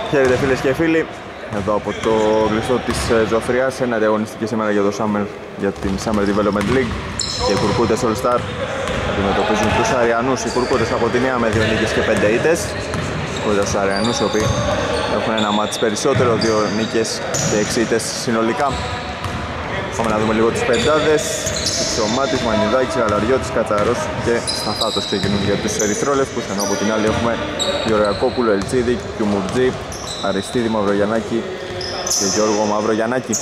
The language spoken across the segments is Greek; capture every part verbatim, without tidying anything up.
Χαίρετε φίλες και φίλοι, εδώ από το κλειστό της Ζωφριάς, ένα διαγωνιστική σήμερα για το Summer, για την Summer Development League και οι Κουρκούτες All Star αντιμετωπίζουν τους Αριανούς. Οι Κουρκούτες από τη μία με δύο νίκες και πέντε ήττες. Κοίτα τους Αριανούς, οι οποίοι έχουν ένα μάτς περισσότερο, δύο νίκες και έξι ήττες συνολικά. Πάμε να δούμε λίγο τους πεντάδες. Ψωμάτης, Μανιδάκης, Γαλαριώτης, Κατσαρός και Σταθάτος ξεκινούν για τους Ερυθρόλευκους, ενώ από την άλλη έχουμε Γεωργακόπουλο, Ελτσίδη, Κιουμουρτζή, Αριστίδη, Μαυρογιαννάκη και Γιώργο Μαυρογιαννάκη.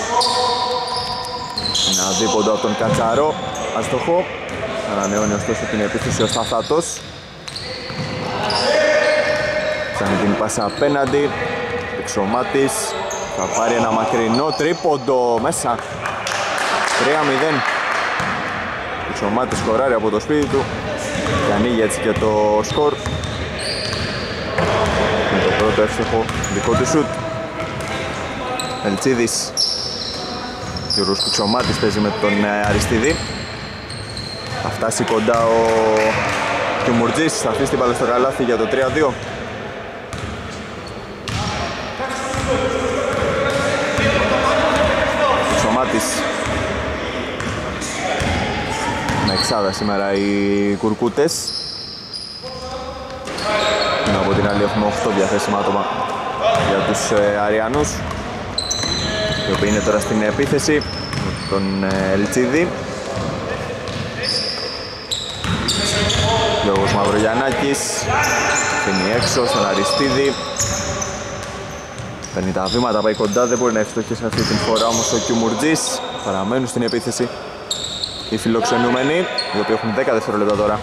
Ένα δίποντο από τον Κατσαρό, αστοχό. Ανανεώνει ωστόσο την επίθεση ο Σταθάτος. Ψάχνει την πάσα απέναντι. Ψωμάτης θα πάρει ένα μακρινό τρίποντο μέσα. τρία μηδέν. Ο Ψωμάτης σκοράρει από το σπίτι του και ανοίγει έτσι και το σκορ. Με το πρώτο εύστοχο δικό του σουτ. Ελτσίδης. Γιώργος Κουτσομάτης παίζει με τον Αριστίδη. Θα φτάσει κοντά ο Κιουμουρτζής, θα αφήσει την μπάλα στο καλάθι για το τρία δύο. Κουτσομάτης. Με εξάδα σήμερα οι Κουρκούτες. Ενώ από την άλλη έχουμε οκτώ διαθέσιμα άτομα για τους ε, Αριανούς, οι οποίοι είναι τώρα στην επίθεση με τον ε, Ελτσίδη. Γιώργος Μαυρογιαννάκης φύγει έξω στον Αριστίδη. Παίρνει τα βήματα, πάει κοντά, δεν μπορεί να ευστοχίσει αυτή την φορά όμως ο Κιουμουρτζής. Παραμένουν στην επίθεση οι φιλοξενούμενοι, οι οποίοι έχουν δέκα δευτερόλεπτα τώρα.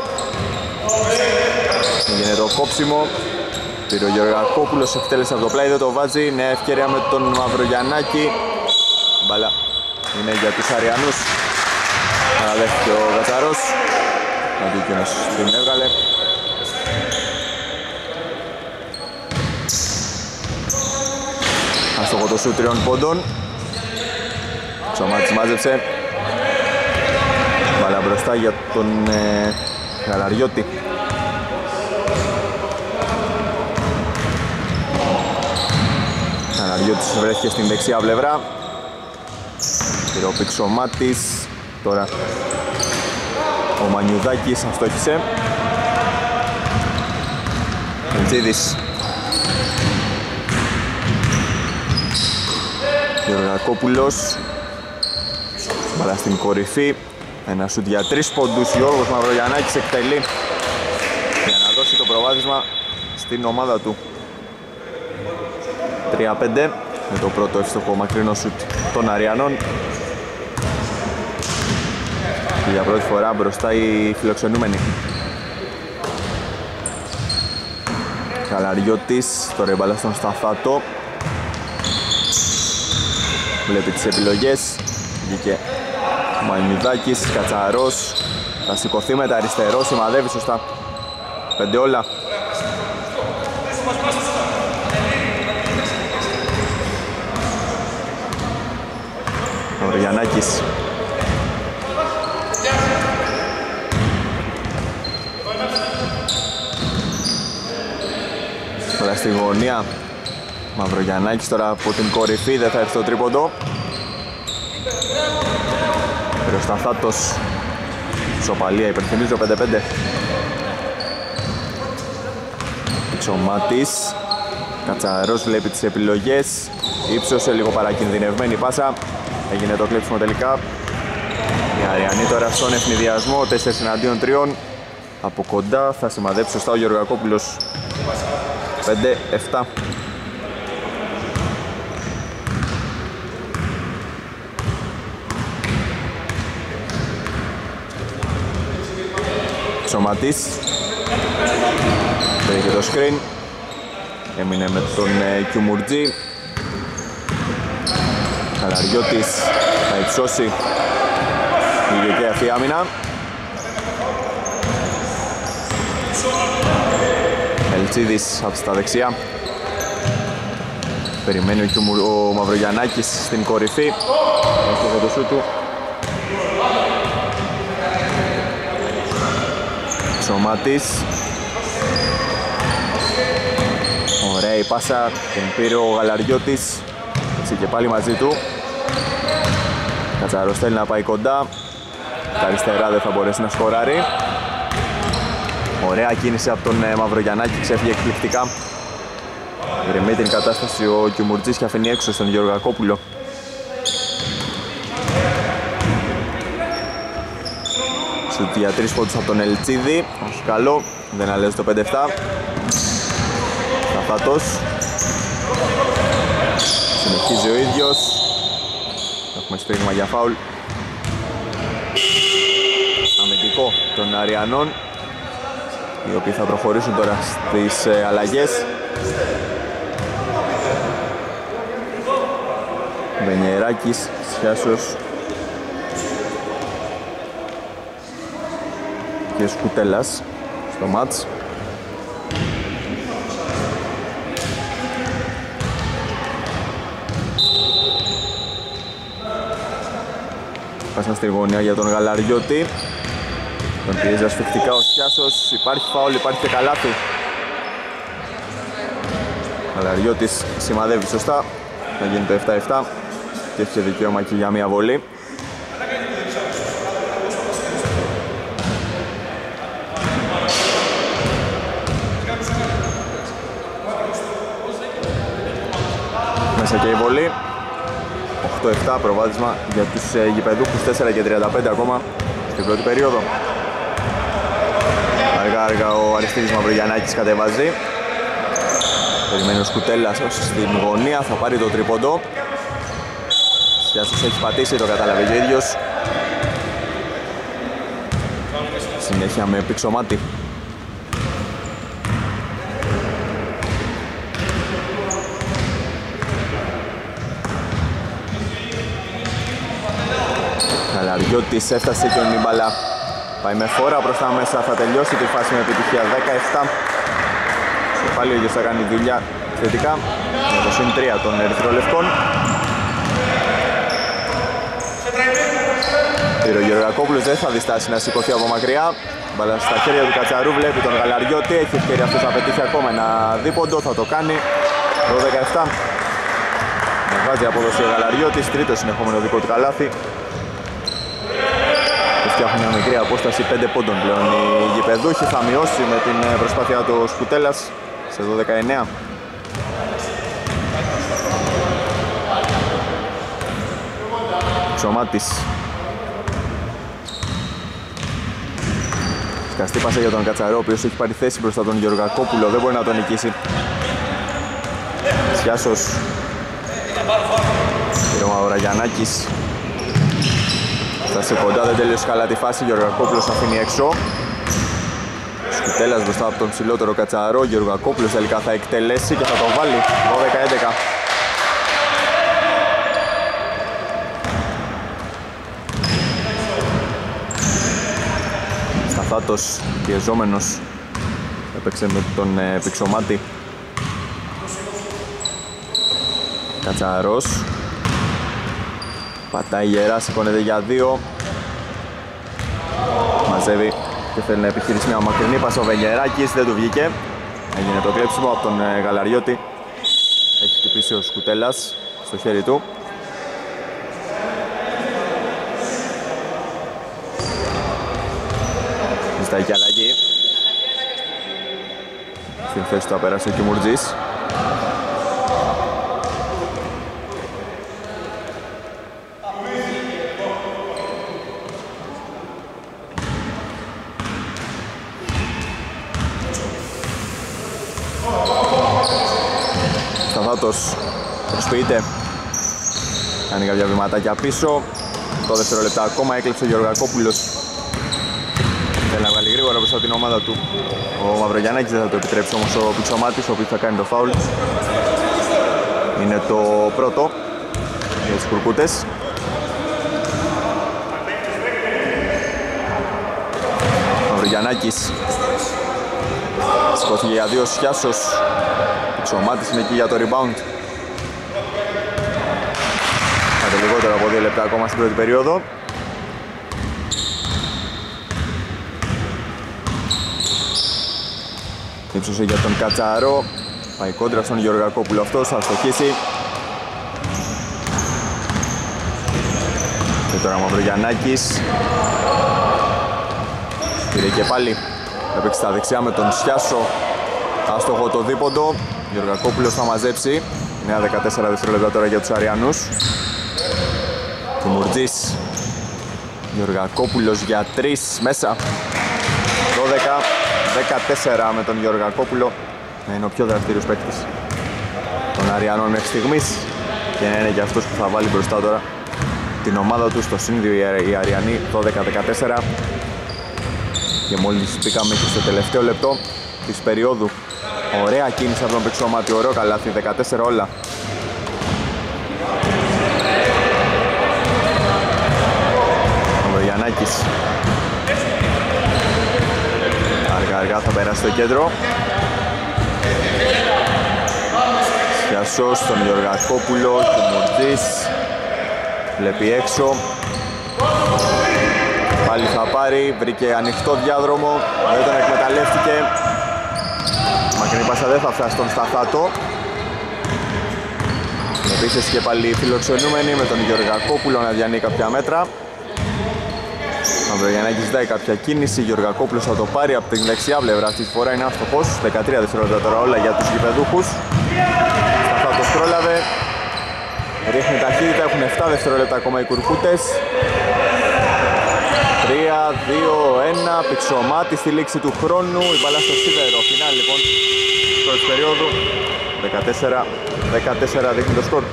Γίνεται το κόψιμο. Πήρε ο Γεωργακόπουλος, εκτέλεσε από το πλάι, δεν το βάζει. Νέα ευκαιρία με τον Μαυρογιαννάκη. Μπαλά είναι για τους Αριανούς. Παραδέχτηκε ο Κατσαρός. Αντίκοινος την έβγαλε. Αστοχό το σουτ τριών πόντων. Ψωμάτης μάζεψε. Μπαλά μπροστά για τον ε, Γαλαριώτη. Γαλαριώτης βρέθηκε στην δεξιά πλευρά. Πήρε ο Ψωμάτης. Τώρα ο Μανιουδάκης αστόχησε. Ελτσίδης. Γεωργακόπουλος. Μπαλά στην κορυφή. Ένα σουτ για τρεις πόντους. Γιώργος Μαυρογιαννάκης εκτελεί για να δώσει το προβάδισμα στην ομάδα του. τρία πέντε με το πρώτο εύστοχο μακρινό σουτ των Αριανών. Και για πρώτη φορά μπροστά οι φιλοξενούμενοι. Γαλαριώτης, τώρα η μπάλα στον Σταθάτο. Βλέπει τις επιλογές. Βγήκε ο Μανιδάκης, Κατσαρός. Θα σηκωθεί με τα αριστερό, σημαδεύει σωστά. Πέντε όλα. Μαυρογιαννάκης. Τώρα στη γωνία. Μαυρογιαννάκης τώρα από την κορυφή, δεν θα έρθει το τρίποντο. Πήρε ο Σταθάτος. Σοπαλία, υπερθυμίζω πέντε πέντε. Ψωμάτης. Κατσαρός βλέπει τις επιλογές. Ήψωσε λίγο παρακινδυνευμένη πάσα. Έγινε το κλέψιμο τελικά. Οι Αριανοί τώρα στον ευνηδιασμό, τέσσερα εναντίον τριών. Από κοντά θα σημαδέψει σωστά ο Γεωργακόπουλος. πέντε επτά. Ψωμάτης. Πήρε και το screen. Έμεινε με τον ε, Κιουμουρτζή. Γαλαριώτης θα υψώσει. Πήγε και αυτή η άμυνα. Ελτσίδης από τα δεξιά. Περιμένει ο, Κιουμουρ... ο Μαυρογιαννάκης στην κορυφή. Έχει το σούτ του. Ψωμάτης. Ωραία η πάσα, την πήρε ο Γαλαριώτης. Έτσι και πάλι μαζί του. Κατσαρός θέλει να πάει κοντά. Τα αριστερά δεν θα μπορέσει να σκοράρει. Ωραία κίνηση από τον Μαυρογιαννάκη, ξέφυγε εκπληκτικά. Ηρεμεί την κατάσταση ο Κιουμουρτζής και αφήνει έξω στον Γεωργακόπουλο. Σουτ για τρεις πόντους από τον Ελτσίδη. Όχι καλό, δεν αλλάζει το πέντε επτά. Σταθάτος. Συνεχίζει ο ίδιος. Έχουμε στρίγμα για φάουλ. Αμυντικό των Αριανών, οι οποίοι θα προχωρήσουν τώρα στις ε, αλλαγές. Βενιεράκης, Σιάσος και Σκουτέλας στο μάτς. Πάσα στη γωνία για τον Γαλαριώτη. Τον πιέζει ασφιχτικά ο Σιάσος. Υπάρχει φάουλ, υπάρχει και καλάθι. Ο Γαλαριώτης σημαδεύει σωστά. Θα γίνει το επτά επτά και έχει δικαίωμα και για μία βολή. Μέσα και η βολή. οκτώ επτά προβάδισμα για τους ε, γηπεδούχους, τέσσερα και τριάντα πέντε ακόμα στην πρώτη περίοδο. Αργά αργά ο Αριστίδης Μαυρογιαννάκης κατεβάζει. Περιμένει ο Σκουτέλας στην γωνία, θα πάρει το τρίποντο. Σιάσος έχει πατήσει, το κατάλαβε ο ίδιος. Συνέχεια με πηξομάτι. Γαλαριώτης έφτασε και η μπάλα. Πάει με φόρα προς τα μέσα, θα τελειώσει τη φάση με επιτυχία δέκα επτά. Και πάλι ο ίδιος θα κάνει δουλειά θετικά με το συν τρία των ερυθρολευκών. Ο Γεωργακόπουλος δεν θα διστάσει να σηκωθεί από μακριά. Μπάλα στα χέρια του Κατσαρού, βλέπει τον Γαλαριώτη, έχει ευκαιρία αυτός να πετύχει ακόμα ένα δίποντο, θα το κάνει. δώδεκα επτά. Βάζει απόδοση ο Γαλαριώτης, τρίτο συνεχόμενο δικό του καλάθι. Φτιάχνουν μια μικρή απόσταση πέντε πόντων πλέον. Οι γηπεδούχοι θα μειώσει με την προσπάθειά του Σκουτέλας σε δώδεκα εννέα. Ψωμάτης. Σκαστή πάσα για τον Κατσαρό, ο οποίος έχει πάρει θέση μπροστά τον Γεωργακόπουλο, δεν μπορεί να τον νικήσει. Σιάσος. Και ο Μαυρογιαννάκης. Φτάσε κοντά, δεν τελείωσε καλά τη φάση, Γεωργακόπουλος αφήνει έξω. Σκουτέλας μπροστά από τον ψηλότερο Κατσαρό, Γεωργακόπουλος τελικά θα εκτελέσει και θα το βάλει. δώδεκα έντεκα. Σταθάτος, πιεζόμενος, έπαιξε με τον ε, Πηξομάτη. Κατσαρός. Πατάει γερά, σηκώνεται για δύο. Μαζεύει και θέλει να επιχειρήσει μια μακρινή πάσα ο Βενιεράκης, δεν του βγήκε. Έγινε το κλέψιμο από τον ε, Γαλαριώτη. Έχει χτυπήσει ο Σκουτέλας στο χέρι του. Ζητάει και αλλαγή. Στην θέση του απέρασε ο Κιμουρτζής. Σταθάτος προσποιείται. Κάνει κάποια βηματάκια πίσω. Το δευτερόλεπτα ακόμα έκλεψε ο Γεωργακόπουλος. Θέλει να βγάλει γρήγορα μπροστά την ομάδα του. Ο Μαυρογιαννάκης δεν θα το επιτρέψει όμως ο Πηξομάτης, ο οποίος θα κάνει το φάουλ. Είναι το πρώτο για τους Κουρκούτες. Μαυρογιαννάκης. Σηκώθηκε για δύο, Σιάσος. Πηξομάτης είναι εκεί για το rebound. Κάτε λιγότερο από δύο λεπτά ακόμα στην πρώτη περίοδο. Ύψωσε για τον Κατσαρό. Πάει κόντρα στον Γεωργακόπουλο, αυτός θα στοχίσει. Και τώρα Μαυρογιαννάκης. Πήρε και πάλι. Έπαιξε στα δεξιά με τον Σιάσο. Άστοχο το δίποντο. Γεωργακόπουλος θα μαζέψει. Νέα δεκατέσσερα δευτερόλεπτα τώρα για τους Αριανούς. Κουμουρτζής. Γεωργακόπουλος για τρεις μέσα. δώδεκα δεκατέσσερα με τον Γεωργακόπουλο να είναι ο πιο δραστήριος παίκτης των Αριανών μέχρι στιγμής και να είναι και αυτός που θα βάλει μπροστά τώρα την ομάδα του στο σύνδυο οι Αριανοί. Δώδεκα δεκατέσσερα και μόλις μπήκαμε και στο τελευταίο λεπτό της περίοδου. Ωραία κίνηση από τον Πεξιωμάτι, ωραίο καλάθι, δεκατέσσερα όλα. Ο Γιαννάκης αργά αργά θα περάσει στο κέντρο. Σιασός στον Γεωργακόπουλο, του Μουρτζής. Βλέπει έξω. Πάλι θα πάρει, βρήκε ανοιχτό διάδρομο, δεν τον εκμεταλλεύτηκε. Μακρινή πάσα δεν θα φτάσει στον Σταθάτο. Επίσης και πάλι φιλοξενούμενοι με τον Γεωργακόπουλο να διανύει κάποια μέτρα. Μαυρογιαννάκης ζητάει κάποια κίνηση, Γεωργακόπουλος θα το πάρει από την δεξιά πλευρά, αυτή τη φορά είναι άστοχος. δεκατρία δευτερόλεπτα τώρα όλα για τους γηπεδούχους. Σταθάτος πρόλαβε, ρίχνει ταχύτητα, έχουν επτά δευτερόλεπτα ακόμα οι Κουρκούτες. τρία, δύο, ένα, Πηξωμάτη στη λήξη του χρόνου, η μπάλα στο σίδερο. Φινάλ λοιπόν, πρώτης περίοδου, δεκατέσσερα δεκατέσσερα δείχνει το σκορ.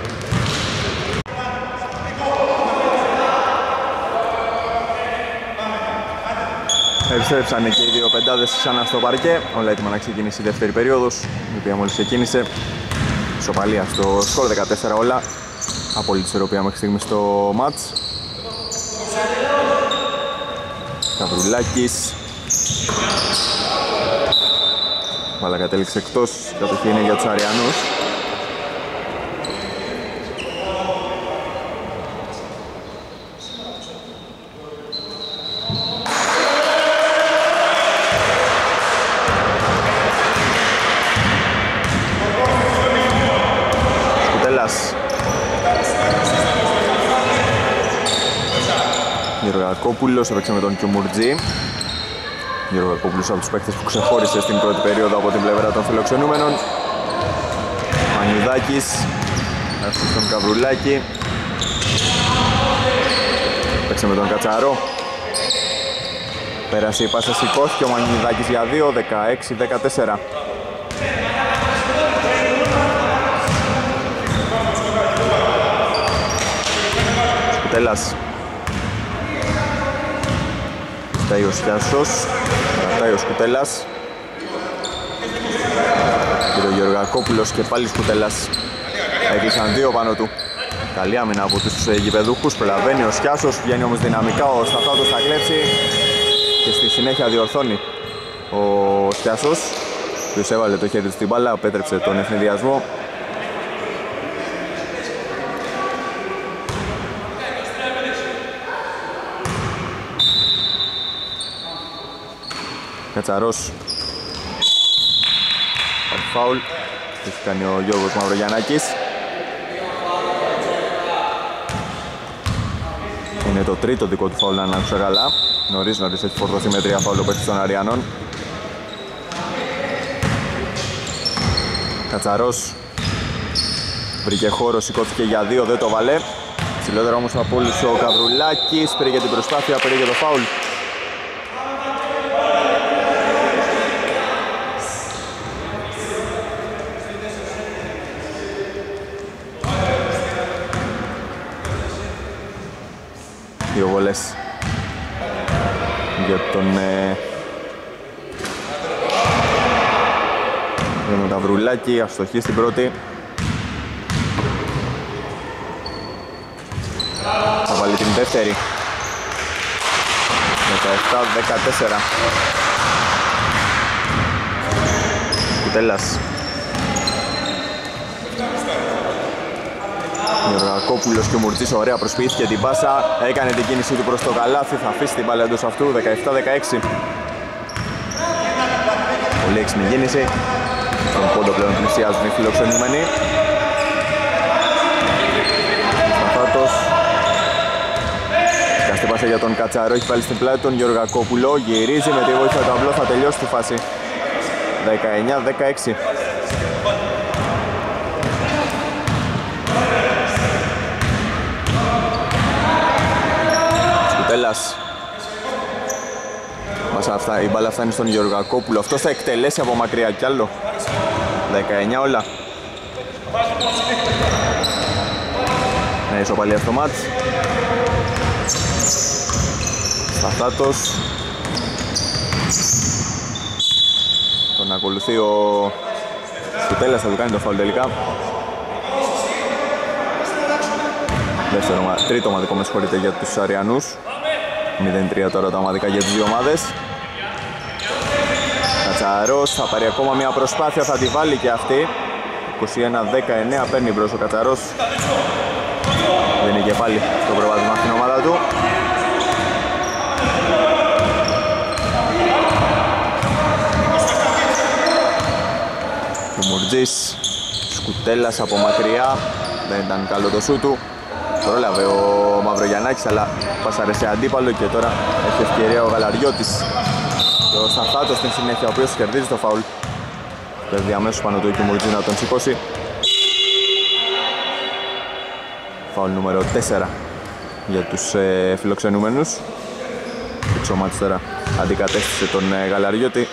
Επιστρέψανε και οι δύο πεντάδες ξανά στο παρκέ, όλα έτοιμα να ξεκινήσει η δεύτερη περίοδος, η οποία μόλις ξεκίνησε. Ισοπαλία στο σκορ, δεκατέσσερα όλα, απόλυτη ισορροπία μέχρι στιγμή στο μάτς. Καβρουλάκης. Μπάλα κατέληξε εκτός, η κατοχή είναι για τους Αριανούς. Γεωργακόπουλος έπαιξε με τον Κιουμουρτζή. Γεωργακόπουλος από τους παίκτες που ξεχώρισε στην πρώτη περίοδο από την πλευρά των φιλοξενούμενων. Μανιουδάκης έφτασε στον Καβρουλάκη. Έπαιξε με τον Κατσαρό. Πέρασε η πάσα, σηκώθηκε ο Μανιουδάκης για δύο, δεκαέξι δεκατέσσερα. Σκουτέλας. Κρατάει ο Σιάσος, κρατάει ο Σκουτέλας. Και ο Γεωργακόπουλος και πάλι Σκουτέλας. Έκλεισαν δύο πάνω του. Καλή άμυνα από τους γηπεδούχους, προλαβαίνει ο Σιάσος, βγαίνει όμως δυναμικά ο Σταθάτος, θα κλέψει και στη συνέχεια διορθώνει ο Σιάσος, ο οποίος έβαλε το χέρι του στην μπάλα, απέτρεψε τον ευνηδιασμό. Κατσαρός. Φάουλ. Έχει κάνει ο Γιώργος Μαυρογιαννάκης. Είναι το τρίτο δικό του φάουλ, αν άκουσα καλά. Νωρίς νωρίς έχει φορτωθεί με τρία φάουλ ο παίκτης των Αριανών. Κατσαρός. Βρήκε χώρο, σηκώθηκε για δύο, δεν το βάλε. Ψηλότερα όμως απόλυσε ο Καβρουλάκης, πήρε για την προσπάθεια, πήρε για το φάουλ. Δύο βολές για τον ε, για τον Καβρουλάκη, αστοχή στην πρώτη. Θα βάλει την δεύτερη. δεκαεπτά δεκατέσσερα. Κουτέλας. Γεωργακόπουλος και ο Μουρτζής, ωραία, προσποιήθηκε την πάσα, έκανε την κίνηση του προς το καλάθι, θα αφήσει την μπάλα εντός αυτού, δεκαεπτά δεκαέξι. Πολύ έξυπνη κίνηση. Στον πόντο πλέον πλησιάζουν οι φιλοξενούμενοι. Σταθάτος. Σκαστή πάσα για τον Κατσαρό, έχει πάλι στην πλάτη τον Γεωργακόπουλο. Γυρίζει με τη βοήθεια του αμπλό, θα τελειώσει τη φάση. δεκαεννιά δεκαέξι. Σκουτέλας. Αυτά, η μπάλα φτάνει στον Γεωργακόπουλο. Αυτός θα εκτελέσει από μακριά κι άλλο. δεκαεννιά όλα. Ναι, ισοπαλία στο μάτς. Σταθάτος. Τον ακολουθεί ο Σκουτέλας, θα του κάνει το φάουλ τελικά. Δεύτερο, τρίτο ομαδικό με συγχωρείτε για τους Αριανούς. μηδέν τρία τώρα τα ομαδικά για τις δύο ομάδες. Κατσαρός θα πάρει ακόμα μια προσπάθεια, θα τη βάλει και αυτή. είκοσι ένα δεκαεννέα παίρνει μπρος ο Κατσαρός. Δεν είναι και πάλι το προβάδισμα στην ομάδα του. Ο Μουρτζής, Σκουτέλας από μακριά. Δεν ήταν καλό το σου του. Πρόλαβε ο Μαυρογιαννάκης, αλλά πάσαρε σε αντίπαλο και τώρα έχει ευκαιρία ο Γαλαριώτης. Και ο Σταθάτος στην συνέχεια, ο οποίος κερδίζει το φάουλ. Παίρνει αμέσως πάνω του και ο Μουρτζής να τον σηκώσει. Φάουλ νούμερο τέσσερα για τους ε, φιλοξενούμενους. Και ο Μάτς τώρα αντικατέστησε τον ε, Γαλαριώτη.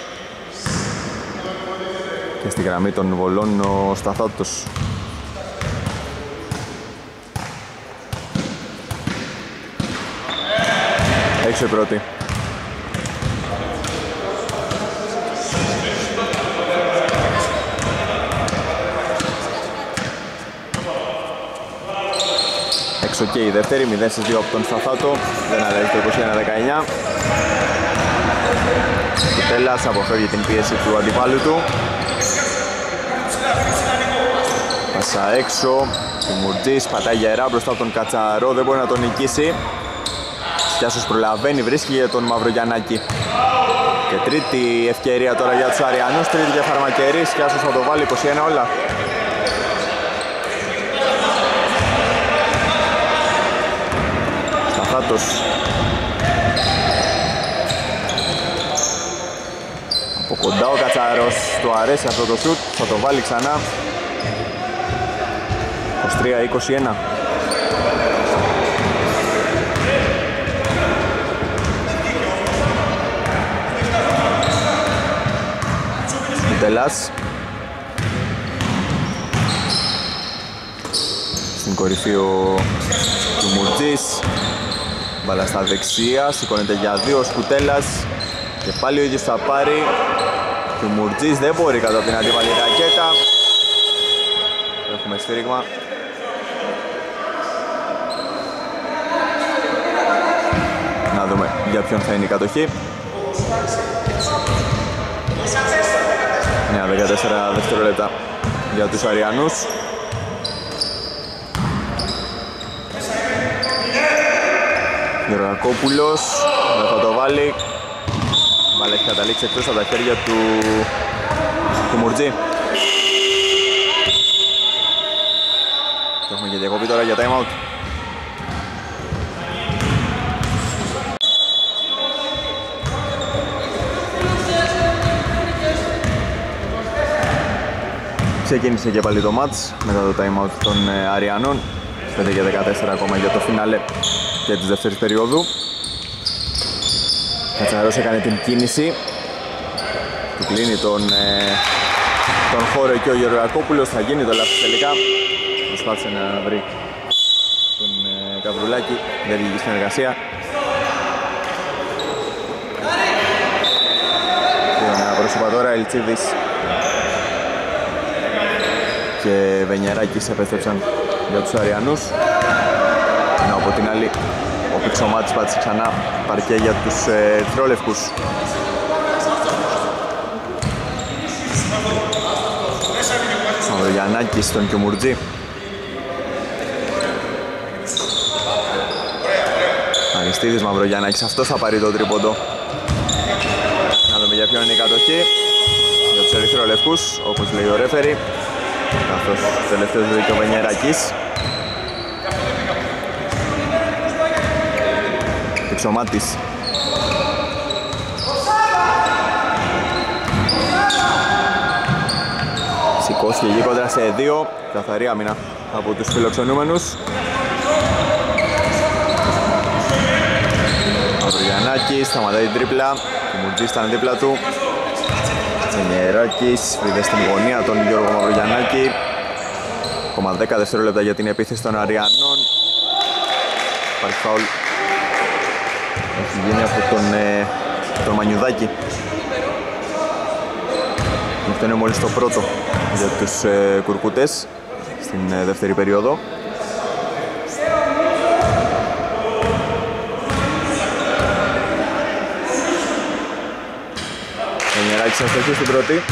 Και στη γραμμή των βολών ο Σταθάτος. Έξω η πρώτη. Έξω και η δεύτερη, μηδέν στις δύο από τον Σταθάτο. Δεν αλλάζει το είκοσι ένα δεκαεννέα. Κουτέλας αποφεύγει την πίεση του αντιπάλου του. Πάσα έξω. Ο Μουρτζής πατάει γερά μπροστά από τον Κατσαρό, δεν μπορεί να τον νικήσει. Σκιάσος προλαβαίνει, βρίσκει για τον Μαυρογιαννάκη. Και τρίτη ευκαιρία τώρα για τους Αριανούς, τρίτη για Φαρμακερή. Σκιάσος θα το βάλει είκοσι ένα όλα. Σταθάτος. Από κοντά ο Κατσαρός, του αρέσει αυτό το σουτ, θα το βάλει ξανά. είκοσι τρία είκοσι ένα. Τελάς. Στην κορυφή ο του Μουρτζής. Μπάλα στα δεξιά, σηκώνεται για δύο ο Σκουτέλας. Και πάλι ο ίδιος θα πάρει. Και ο Μουρτζής δεν μπορεί κάτω από την αντίπαλη ρακέτα. Έχουμε σφύριγμα. Να δούμε για ποιον θα είναι η κατοχή. Ναι, δεκατέσσερα δευτερόλεπτα για τους Αριανούς. Γεωργακόπουλος, δεν θα το βάλει. Μπάλα έχει καταλήξει εκτός από τα χέρια του, του Μουρτζή. Και έχουμε και διακοπή τώρα για time out. Ξεκίνησε και πάλι το μάτς μετά το time out των ε, Αριανών. πέντε και δεκατέσσερα ακόμα για το φινάλε και της δεύτερης περίοδου. Κατσαρός έκανε την κίνηση. Του κλείνει τον, ε, τον χώρο και ο Γεωργακόπουλος. Θα γίνει το λάθος τελικά. Προσπάθησε να βρει τον ε, Καβρουλάκη. Δεν βγήκε στην εργασία. Δύο πρόσωπα τώρα, Ελτσίδης και Βενιαράκης επέστρεψαν για τους Αριανούς. Ενώ από την άλλη ο Πηξομάτης πάτησε ξανά παρκέ για τους ε, Θρόλευκους. Μαυρογιαννάκης στον Κιουμουρτζή. Αριστίδης, Μαυρογιαννάκης, αυτός θα πάρει το τρίποντο. Να δούμε για ποιον είναι η κατοχή. για τους ερυθρολευκούς, όπως λέει ο ρέφερι, καθώς τελευταίος λέει και ο Βενιεράκης. Πηξομάτης. Σηκώθηκε εκεί κόντρα σε δύο, καθαρή άμυνα από τους φιλοξενούμενους. Μαυρογιαννάκης σταματάει την τρίπλα, ο Μουρτζής ήταν δίπλα του. Βενιεράκης βρήκε στην γωνία τον Γιώργο Μαυρογιαννάκη. Ακόμα δέκα δευτερόλεπτα για την επίθεση των Αριανών. Υπάρχει φάουλ. Έχει γίνει από τον, ε, τον Μανιουδάκη. Αυτό είναι μόλις το πρώτο για τους ε, κουρκούτες στην ε, δεύτερη περίοδο. Βενιεράκης αστοχή στην πρώτη.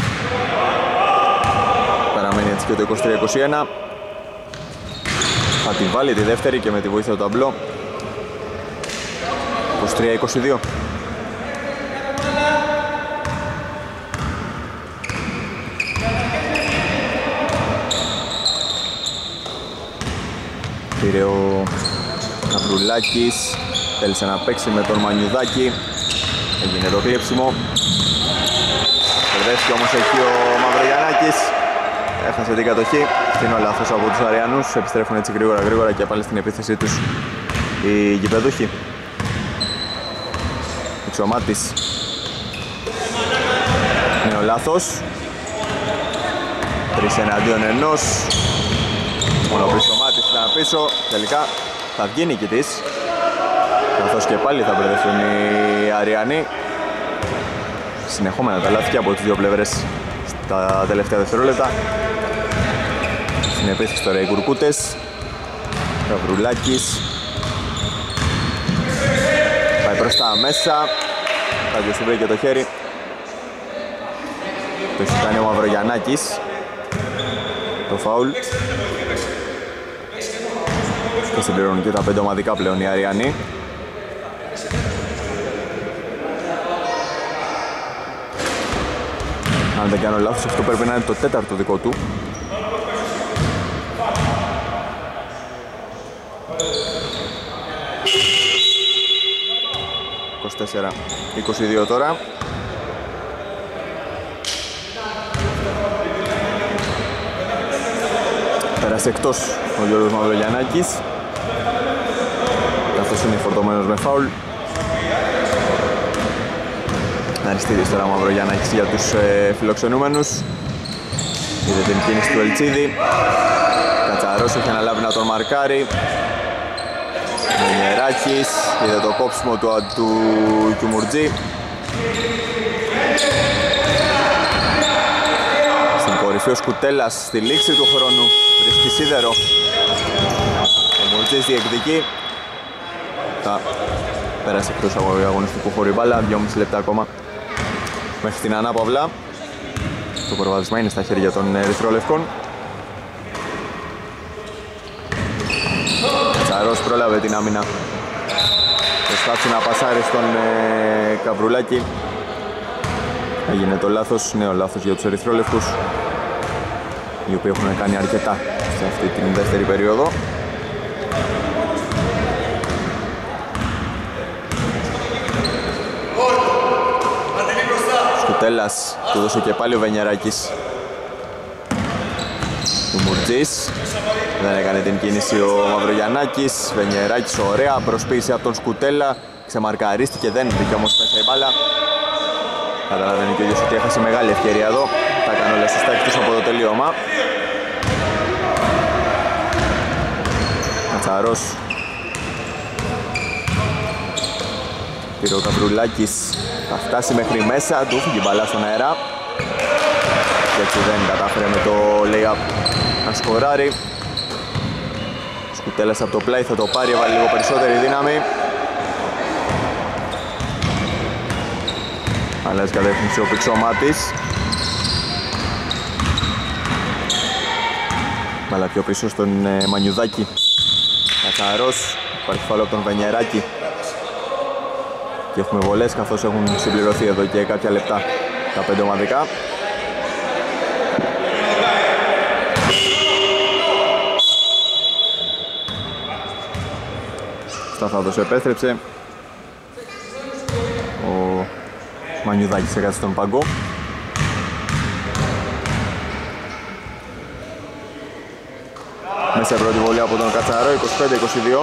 Παραμένει έτσι και το είκοσι τρία είκοσι ένα. Θα την βάλει τη δεύτερη και με τη βοήθεια του ταμπλό. είκοσι τρία είκοσι δύο. Πήρε ο Καβρουλάκης, θέλησε να παίξει με τον Μανιουδάκη. Έγινε το κλέψιμο. Μπερδεύτηκε όμως εκεί ο Μαυρογιαννάκης. Έχασε την κατοχή. Φτύνει ο λάθος από τους Αριανούς. Επιστρέφουν έτσι γρήγορα γρήγορα και πάλι στην επίθεσή τους οι γηπεδούχοι. Πηξομάτης. Είναι ο λάθος. Τρεις εναντίον ενός. Μόνο ο Πηξομάτης ήταν πίσω. Τελικά θα βγει νικητής. Καθώς και πάλι θα μπερδευτούν οι Αριανοί. Συνεχόμενα τα λάθη και από τις δύο πλευρές στα τελευταία δευτερόλεπτα. Στην επίθεση τώρα οι κουρκούτες. Καβρουλάκης. Πάει προς τα μέσα. Κάποιος του βρήκε το χέρι. Το έχει κάνει ο Μαυρογιαννάκης. Το φάουλ. Και συμπληρώνουν και τα πέντε ομαδικά πλέον οι Αριανοί. Αν δεν κάνω λάθος, αυτό πρέπει να είναι το τέταρτο δικό του. είκοσι τέσσερα είκοσι δύο τώρα. Πέρασε εκτός ο Γιώργος Μαυρογιαννάκης, καθώς είναι φορτωμένος με φάουλ. Αριστείδης τώρα Μαυρογιαννάκης για τους ε, φιλοξενούμενους. Είδε την κίνηση του Ελτσίδη. Κατσαρός έχει αναλάβει να τον μαρκάρει. Βενιεράκης, είδε το κόψιμο του, του Κιουμουρτζή. Στην κορυφή ο Σκουτέλας στη λήξη του χρόνου βρίσκει σίδερο. Ο Μουρτζής διεκδικεί. Θα πέρασε εκτός από αγωνιστικού χώρου η μπάλα, δυόμισι λεπτά ακόμα μέχρι την ανάπαυλα. Το προβάδισμα είναι στα χέρια των ερυθρολευκών. Τσαρός πρόλαβε την άμυνα. Προσπάθησε να πασάρει στον ε, Καβρουλάκη. Έγινε το λάθος, νέο λάθος για τους ερυθρόλευκους, οι οποίοι έχουν κάνει αρκετά σε αυτή την δεύτερη περίοδο. Σκουτέλας, του δώσε και πάλι ο Βενιεράκης. Του Μουρτζής, δεν έκανε την κίνηση ο Μαυρογιαννάκης. Βενιεράκης, ωραία προσποίηση από τον Σκουτέλα. Ξεμαρκαρίστηκε, δεν μπήκε όμως μέσα η μπάλα. Καταλαβαίνει και ο ίδιος ότι έχασε μεγάλη ευκαιρία εδώ. Τα έκανε όλα σωστά εκτός από το τελείωμα. Κατσαρός. Πήρε ο Καβρουλάκης. Θα φτάσει μέχρι μέσα, του φύγει η μπάλα στον αέρα. Και έτσι δεν κατάφερε με το lay-up να σκοράρει. Σκουτέλας από το πλάι θα το πάρει, έβαλε λίγο περισσότερη δύναμη. Αλλάζει κατεύθυνση ο Πηξομάτης. Μπάλα πιο πίσω στον ε, Μανιουδάκη. Κατσαρός, υπάρχει φάουλ από τον Βενιεράκη. Και έχουμε βολές καθώς έχουν συμπληρωθεί εδώ και κάποια λεπτά τα πέντε ομαδικά. Σταθάδος επέστρεψε. Ο Μανιουδάκης έκατσε στον πάγκο. Μέσα πρώτη βολή από τον Κατσαρό, είκοσι πέντε είκοσι δύο.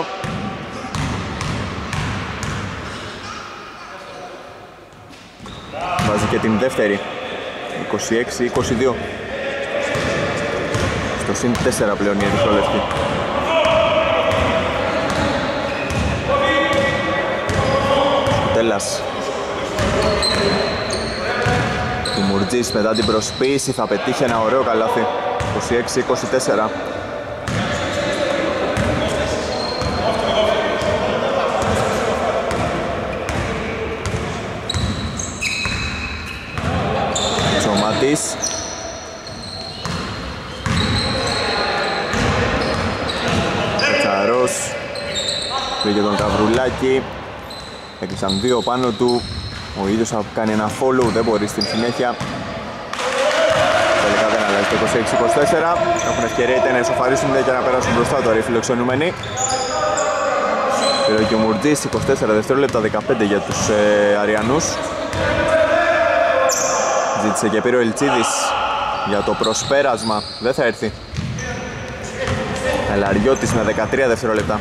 Βάζει και την δεύτερη, είκοσι έξι είκοσι δύο. Στο συν τέσσερα πλέον η ερυθρόλευκη. Σκουτέλας. Του Μουρτζής μετά την προσποίηση θα πετύχει ένα ωραίο καλάθι. είκοσι έξι είκοσι τέσσερα. Τσομάτης. Κατσαρός. Πήγε τον Καβρουλάκη. Έκλεισαν δύο πάνω του. Ο ίδιος θα κάνει ένα follow, δεν μπορεί στην συνέχεια. Τελικά δεν αλλάζει το είκοσι έξι είκοσι τέσσερα. Έχουν ευκαιρία είτε να ισοφαρίσουν είτε και να περάσουν μπροστά τώρα οι φιλοξενούμενοι. Πήρε και ο Μουρτζής, είκοσι τέσσερα δευτερόλεπτα, δεκαπέντε για τους ε, Αριανούς. Ζήτησε και πήρε ο Ελτσίδης για το προσπέρασμα, δεν θα έρθει. Ελαριώτης με δεκατρία δευτερόλεπτα.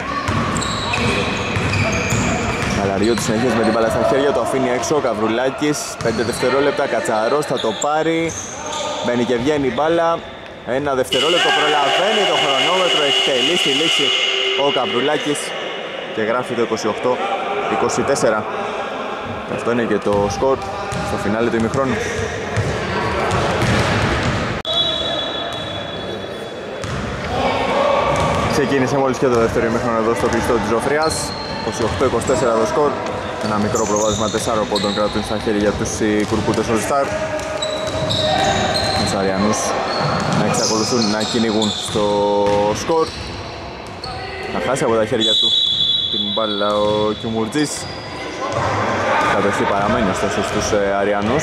Ελαριώτης συνεχίζει με την μπάλα στα χέρια, το αφήνει έξω, ο Καβρουλάκης, πέντε δευτερόλεπτα, Κατσαρός θα το πάρει. Μπαίνει και βγαίνει η μπάλα, ένα δευτερόλεπτο προλαβαίνει το χρονόμετρο, εκτελεί στη λήξη ο Καβρουλάκης και γράφει το είκοσι οκτώ είκοσι τέσσερα. Αυτό είναι και το σκορ στο φινάλε του ημιχρόνου. Ξεκίνησε μόλις και το δεύτερο ημίχρονο εδώ στο κλειστό της Ζωφριάς. είκοσι οκτώ είκοσι τέσσερα το σκορ. Ένα μικρό προβάδισμα τεσσάρων πόντων κρατούν στα χέρια τους οι Κουρκούτες All Star. Τους Αριανούς να εξακολουθούν να κυνηγούν στο σκορ. Να χάσει από τα χέρια του την μπάλα ο Κιουμουρτζής. Η κατοχή παραμένει ωστόσο στους Αριανούς.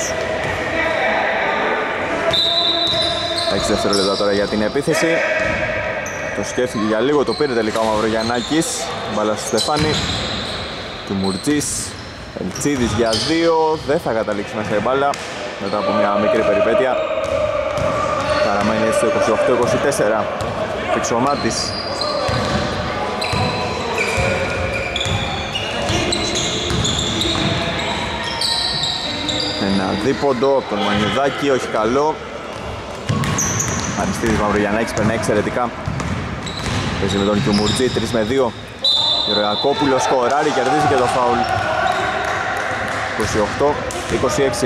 έξι δευτερόλεπτα τώρα για την επίθεση. Το σκέφτηκε για λίγο, το πήρε τελικά ο Μαυρογιαννάκης. Μπάλα στο Στεφάνι. Κιουμουρτζής. Ελτσίδης για δύο. Δεν θα καταλήξει μέσα η μπάλα μετά από μια μικρή περιπέτεια. Παραμένει στο είκοσι οκτώ είκοσι τέσσερα. Πηξομάτης. Ένα δίποντο από τον Μανιουδάκη, όχι καλό. Αριστίδης Μαυρογιαννάκης περνάει εξαιρετικά. Παίζει με τον Κιουμουρτζή, τρία με δύο. Γεωργακόπουλος σκοράρει, κερδίζει και το φάουλ. είκοσι οκτώ είκοσι έξι.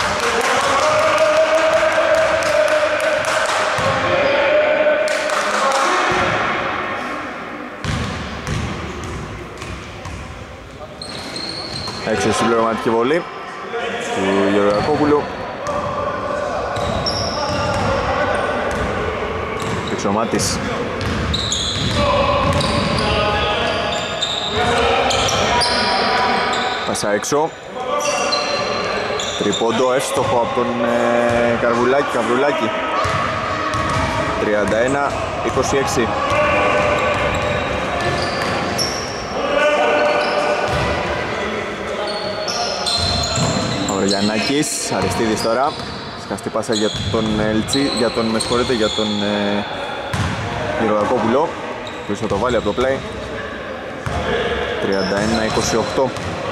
Έξω συμπληρωματική βολή του Γεωργακόπουλου. Πηξομάτης. Πάσα έξω. Τριπόντο εύστοχο από τον ε, Καρβουλάκη, Καβρουλάκη. τριάντα ένα είκοσι έξι. Μαυρογιαννάκης, Αριστίδης τώρα. Σκαστή πάσα για τον Ελτσι, για τον, με συγχωρείτε, για τον ε, Γεωργακόπουλο. Που θα το βάλει από το play. τριάντα ένα είκοσι οκτώ.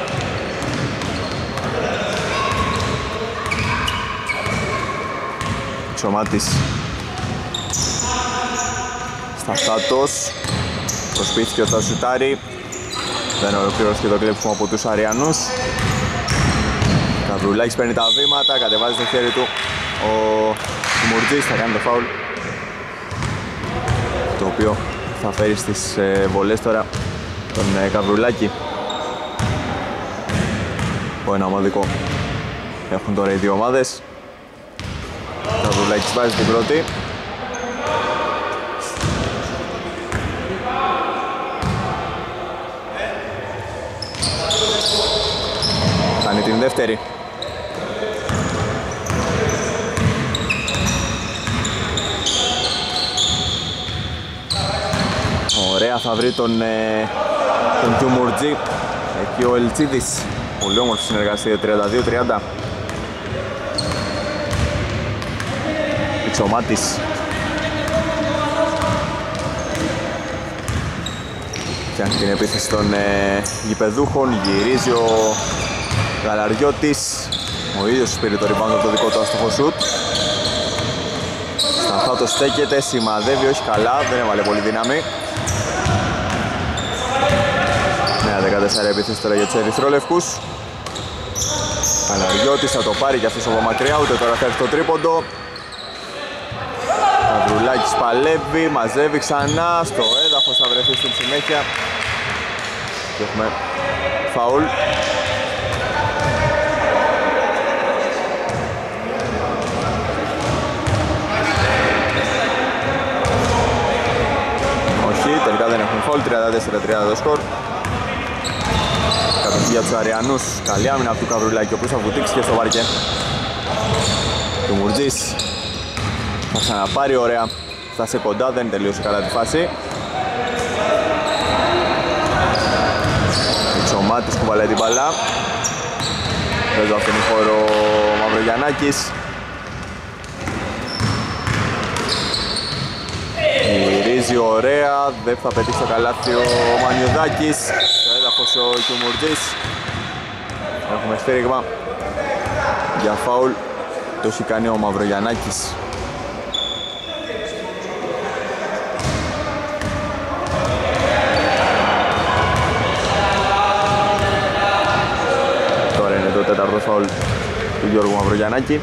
Ξομάτης. Σταθάτος. Προσπίθηκε ο σουτάρει. Δεν ολοκλήρωσε και το κλέψιμο από τους Αριανούς. Καβρουλάκης παίρνει τα βήματα, κατεβάζει το χέρι του. Ο Μουρτζής θα κάνει το φάουλ, το οποίο θα φέρει στις ε, βολές τώρα τον ε, Καβρουλάκη. Από ένα ομαδικό έχουν τώρα οι δύο ομάδες. Καβρουλάκης βάζει την πρώτη. Κάνει την δεύτερη. Ωραία, θα βρει τον, ε, τον Κιουμουρτζή. Εκεί ο Ελτσίδης. Πολύ όμορφη συνεργασία, τριάντα δύο τριάντα. Πηξομάτης. Φτιάχνει την επίθεση των ε, γηπεδούχων. Γυρίζει ο Γαλαριώτης. Ο ίδιος πήρε το rebound από το δικό του άστοχο σουτ. Σταθάτο στέκεται, σημαδεύει, όχι καλά, δεν έβαλε πολύ δύναμη. Νέα δεκατέσσερα επίθεση τώρα για τους ερυθρόλευκους. Γαλαριώτης θα το πάρει και αυτός από μακριά, ούτε τώρα θα έρθει το τρίποντο. Καβρουλάκης παλεύει, μαζεύει ξανά, στο έδαφος θα βρεθεί στην συνέχεια. Και έχουμε φαουλ. Όχι, τελικά δεν έχουμε φαουλ, τριάντα τέσσερα τριάντα το σκορ. Κατοχή για τους Αριανούς, καλή άμυνα από του Καβρουλάκη, ο οποίος θα βουτήξει και στο βαρκέ. Του Μουρτζής. Θα ξαναπάρει, ωραία. Φτάσε κοντά, δεν τελείωσε καλά τη φάση. Μητσομάτης κουβαλάει την μπαλά. Δεν το αφήνει χώρο ο Μαυρογιαννάκης. Γυρίζει ωραία, δεν θα πετύχει το καλάθι ο Μανιουδάκης. Στο έδαφος ο Κιουμουρτζής. Έχουμε σφύριγμα για φάουλ. Το έχει κάνει ο Μαυρογιαννάκης. Τώρα είναι το τέταρτο φάουλ του Γιώργου Μαυρογιαννάκη.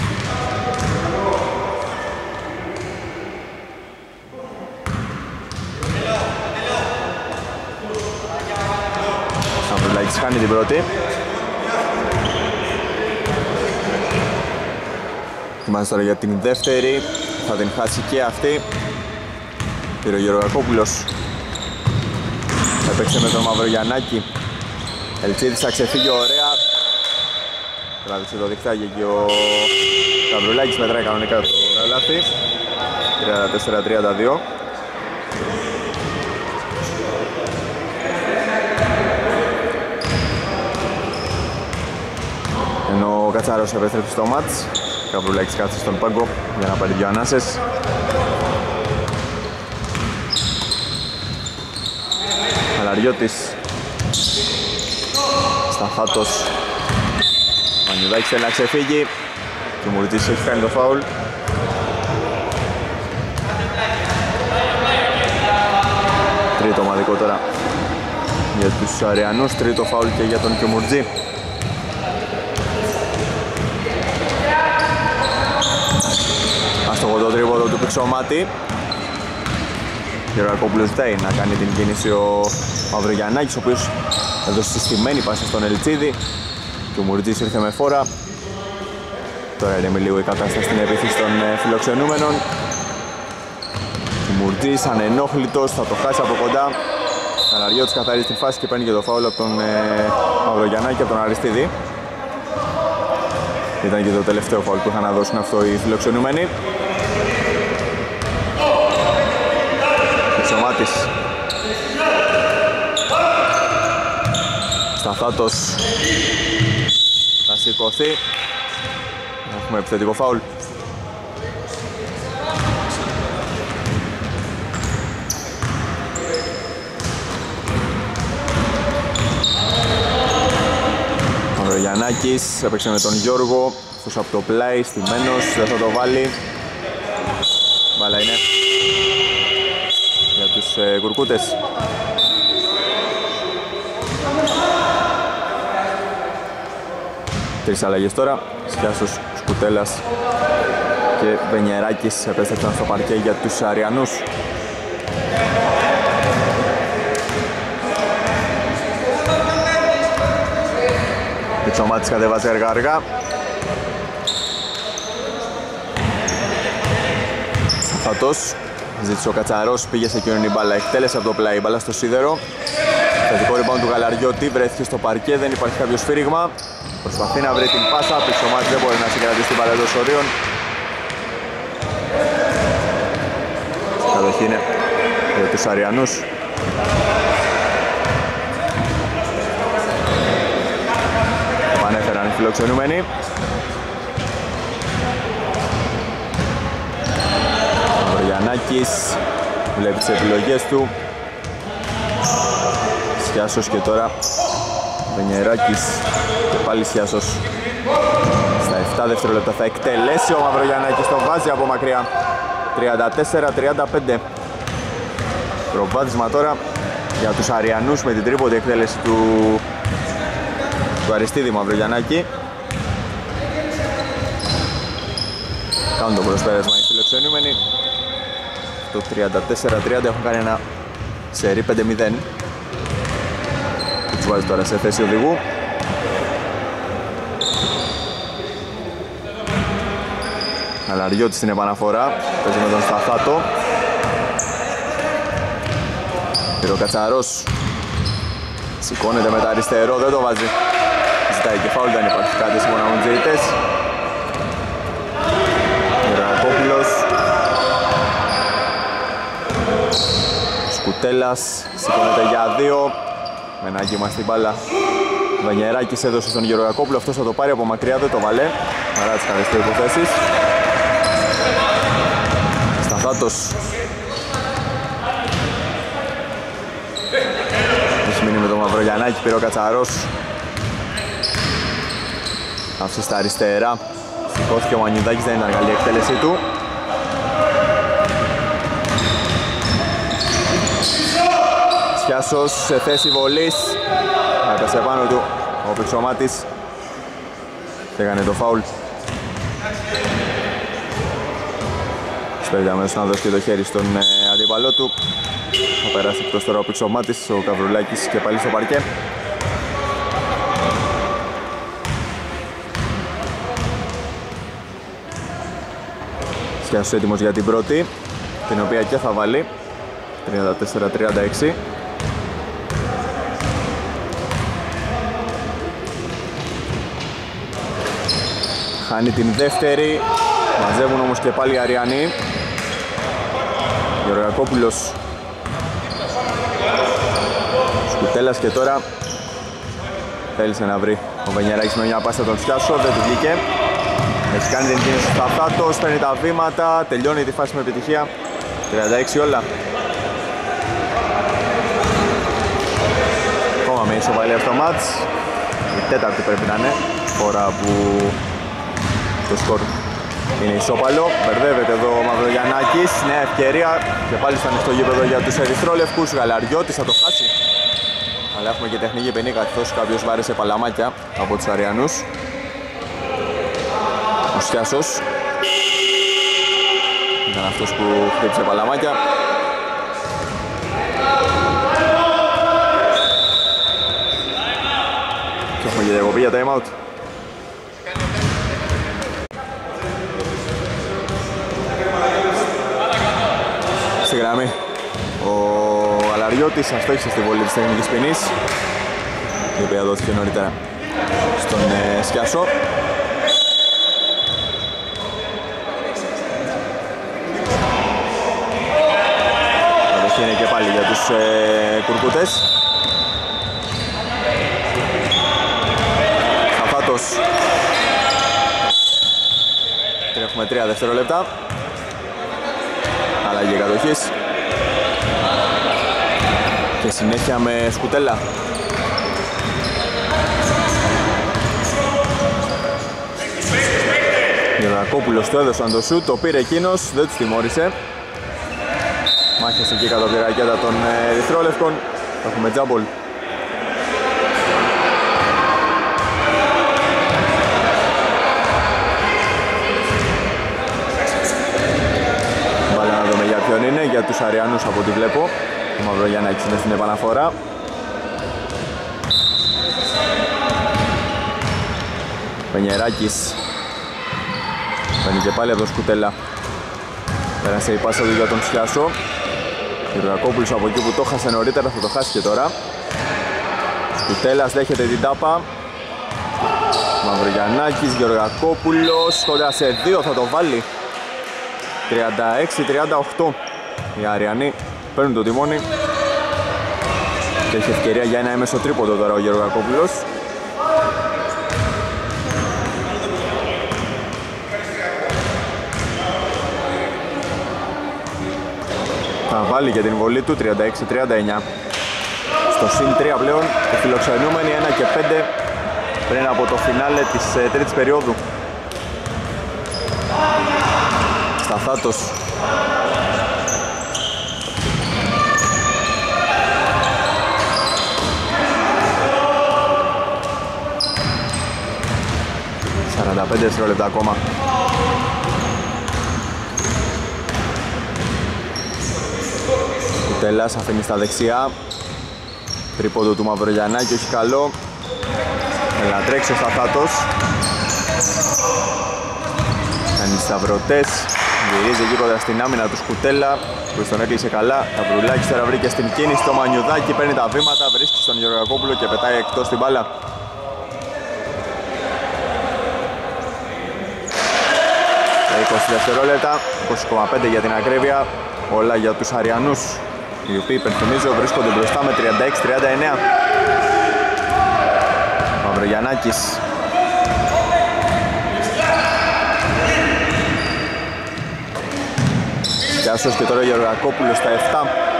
Μαυρογιαννάκης χάνει την πρώτη. Είμαστε τώρα για την δεύτερη, θα την χάσει και αυτή. Πήρε ο Γεωργακόπουλος. Έπαιξε με τον Μαυρογιαννάκη. Ελτσίδης θα ξεφύγει ωραία. Τράβηξε το διχτάκι και ο Καβρουλάκης μετράει κανονικά το καλάθι. τριάντα τέσσερα τριάντα δύο. Ενώ ο Κατσάρος επέστρεψε στο μάτς. Καβρουλάκης κάθεται στον πάγκο για να πάρει δύο ανάσες. Γαλαριώτης. Σταθάτος. Μανιουδάκης θέλει να ξεφύγει. Και ο Μουρτζής έχει κάνει το φάουλ. Τρίτο ομαδικό τώρα για τους Αριανούς. Τρίτο φάουλ και για τον Κιουμουρτζή. Αστοχο το τρίποντο του Πηξομάτη. Γεωργακόπουλος ζητάει να κάνει την κίνηση ο Μαυρογιαννάκης, ο οποίος έδωσε συστημένη πάση στον Ελτσίδη. Και ο Μουρτζής ήρθε με φόρα. Τώρα είναι με λίγο η κατάσταση στην επίθεση των φιλοξενούμενων. Ο Μουρτζής ανενόχλητος, θα το χάσει από κοντά. Γαλαριώτης καθαρίζει τη φάση και παίρνει και το φάουλ από τον ε, Μαυρογιαννάκη και από τον Αριστίδη. Ήταν και το τελευταίο φάουλ που είχαν να δώσουν αυτό οι φιλοξενούμενοι. Πηξομάτης. Σταθάτος. Θα σηκωθεί. Έχουμε επιθετικό φάουλ. Μαυρογιαννάκης έπαιξε με τον Γιώργο. Αυτός από το πλάι, στημένος, δεν θα το βάλει. Μπάλα είναι για τους ε, κουρκούτες. Τρεις αλλαγές τώρα. Σκιάσος, Σκουτέλας και Βενιεράκης επέστρεψαν στο παρκέ για τους Αριανούς. Πηξομάτης κατεβάζει αργά αργά. Σταθάτος. Ζήτησε ο Κατσαρός, πήγε σε εκείνον η μπάλα, εκτέλεσε από το πλάι, μπάλα στο σίδερο. Θετικό rebound του Γαλαριώτη, βρέθηκε στο παρκέ, δεν υπάρχει κάποιο σφύριγμα. Προσπαθεί να βρει την πάσα, Πηξομάτης δεν μπορεί να συγκρατήσει την μπάλα εντός ορίων. Κατοχή είναι για τους Αριανούς. Επανέφεραν οι φιλοξενούμενοι. Μαυρογιαννάκης βλέπει τις επιλογές του. Σιάσος και τώρα Βενιεράκης και πάλι Σιάσος. Στα επτά δευτερόλεπτα θα εκτελέσει ο Μαυρογιαννάκης, τον βάζει από μακριά. τριάντα τέσσερα τριάντα πέντε. Προβάδισμα τώρα για τους Αριανούς με την τρίποντη εκτέλεση του, του Αριστίδη Μαυρογιαννάκη. Κάνουν το προσπέρασμα οι φιλοξενούμενοι. Το τριάντα τέσσερα τριάντα έχουν κάνει ένα σερί πέντε μηδέν. Τους βάζει τώρα σε θέση οδηγού. Αλαριώτης στην επαναφορά, παίζει με τον Σταθάτο. Πυροκατσαρός σηκώνεται με τα αριστερό, δεν το βάζει. Ζητάει και φάουλ, δεν υπάρχει κάτι σύμφωνα με τους διαιτητές. Γερακόπουλος. Σκουτέλας σηκώνεται για δύο. Με ένα άγγιμα στην μπάλα. Βανιεράκης έδωσε στον Γερακόπουλο, αυτός θα το πάρει από μακριά, δεν το βάλε. Παρά τις καλές του υποθέσεις. Σταθάτος. Έχει μείνει με τον Μαυρογιαννάκη, πήρε ο Κατσαρός. Άφησε στα αριστερά. Σηκώθηκε ο Μανιδάκης, δεν ήταν καλή η εκτέλεσή του. Σιάσος σε θέση βολής. Έπεσε πάνω του ο Πηξομάτης και έκανε το φάουλ. Σπέβει αμέσως να δώσει και το χέρι στον ε, αντίπαλό του. Θα περάσει εκτός τώρα ο Πηξομάτης, ο Καβρουλάκης και πάλι στο παρκέ. Σιάσος έτοιμος για την πρώτη, την οποία και θα βάλει. τριάντα τέσσερα τριάντα έξι. Χάνει την δεύτερη, μαζεύουν όμως και πάλι οι Αριανοί. Γεωργακόπουλος. Σκουτέλας και τώρα θέλησε να βρει ο Βενιεράκης με μια πάσα τον Σιάσο, δεν του βγήκε. Έχει κάνει την κίνηση στο Σταθάτος, παίρνει τα βήματα, τελειώνει τη φάση με επιτυχία. τριάντα έξι όλα. Ακόμα με ισοπαλία στο μάτς. Η τέταρτη πρέπει να είναι φορά που το σκορ είναι ισόπαλο. Μπερδεύεται εδώ ο Μαυρογιαννάκης. Νέα ευκαιρία και πάλι στο ανοιχτό γήπεδο για τους ερυθρόλευκους. Γαλαριώτης θα το χάσει. Αλλά έχουμε και τεχνική ποινή καθώς κάποιος βάρεσε παλαμάκια από τους Αριανούς. Ο Σιάσος ήταν αυτός που χτύπησε παλαμάκια. Και έχουμε και διακοπή για time out. Στη γραμμή ο Αλαριώτης αστόχησε στη βολή της τεχνικής ποινής, η οποία δόθηκε νωρίτερα στον ε, Σιάσο. Κατοχή είναι και πάλι για τους ε, κουρκούτες. Σταθάτος. Τρέχουμε τρία δευτερόλεπτα. Αλλαγή κατοχής. Και συνέχεια με Σκουτέλα. Γερακόπουλος του έδωσαν το σουτ, το πήρε εκείνος, δεν τους τιμώρησε. Μάχες εκεί κατά τη ρακέτα των ερυθρόλευκων. Θα έχουμε τζάμπολ. Βάλε να δούμε για ποιον είναι, για τους Αριανούς από ό,τι βλέπω. Ο Μαυρογιαννάκης είναι στην επαναφορά. Πενιεράκης. Παίρνει και πάλι από τον Σκουτέλα. Πέρασε η πάσα του για τον Σιάσο. Γεωργακόπουλος από εκεί που το χάσε νωρίτερα θα το χάσει και τώρα. Σκουτέλας δέχεται την τάπα. Μαυρογιαννάκης, Γεωργακόπουλος. Κοντά σε δύο θα το βάλει. τριάντα έξι τριάντα οκτώ. Οι Αριανοί παίρνουν το τιμόνι. Και έχει ευκαιρία για ένα έμεσο τρίποντο τώρα ο Γεωργακόπουλος. Θα βάλει και την βολή του, τριάντα έξι τριάντα εννιά. Στο συν τρία πλέον, οι φιλοξενούμενοι ένα και πέντε πριν από το φινάλε της ε, τρίτης περίοδου. Σταθάτος. σαράντα πέντε δευτερόλεπτα ακόμα. Κουτέλας αφήνει στα δεξιά. Τρίποντο του Μαυρογιαννάκη, όχι καλό. Θέλει να τρέξει ο Σταθάτος. Κάνει σταυρωτές. Γυρίζει εκεί κοντά στην άμυνα του Σκουτέλα που τον έκλεισε καλά. Καβρουλάκης τώρα βρήκε στην κίνηση το Μανιουδάκι, παίρνει τα βήματα, βρίσκει στον Γεωργακόπουλο και πετάει εκτός την μπάλα. είκοσι δευτερόλεπτα, είκοσι κόμμα πέντε για την ακρίβεια. Όλα για τους Αριανούς, οι οποίοι υπενθυμίζω βρίσκονται μπροστά με τριάντα έξι τριάντα εννιά. Μαυρογιαννάκης. Κιάσος και τώρα ο Γεωργακόπουλος στα επτά.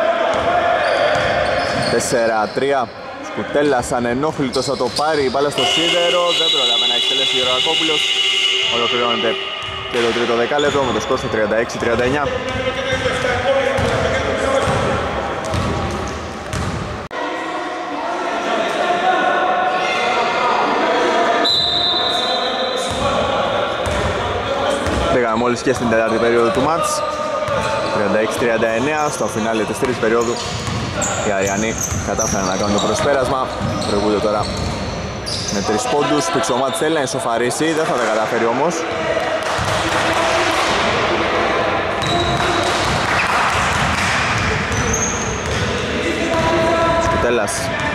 τέσσερα τρία. Σκουτέλας ανενόχλητος θα το πάρει, η μπάλα στο σίδερο. Δεν πρόλαβε να εκτελέσει ο Γεωργακόπουλος. Ολοκληρώνεται και το τρίτο δεκάλεπτο με το σκορ στο τριάντα έξι τριάντα εννιά. Πήγαμε μόλις και στην τέταρτη περίοδο του μάτς. τριάντα έξι τριάντα εννιά στο φινάλε της τρίτης περίοδου. Οι Αριανοί κατάφεραν να κάνουν το προσπέρασμα. Προηγούνται τώρα με τρεις πόντους. Πηξομάτης θέλει να ισοφαρίσει, δεν θα τα καταφέρει όμως. Σκουτέλας.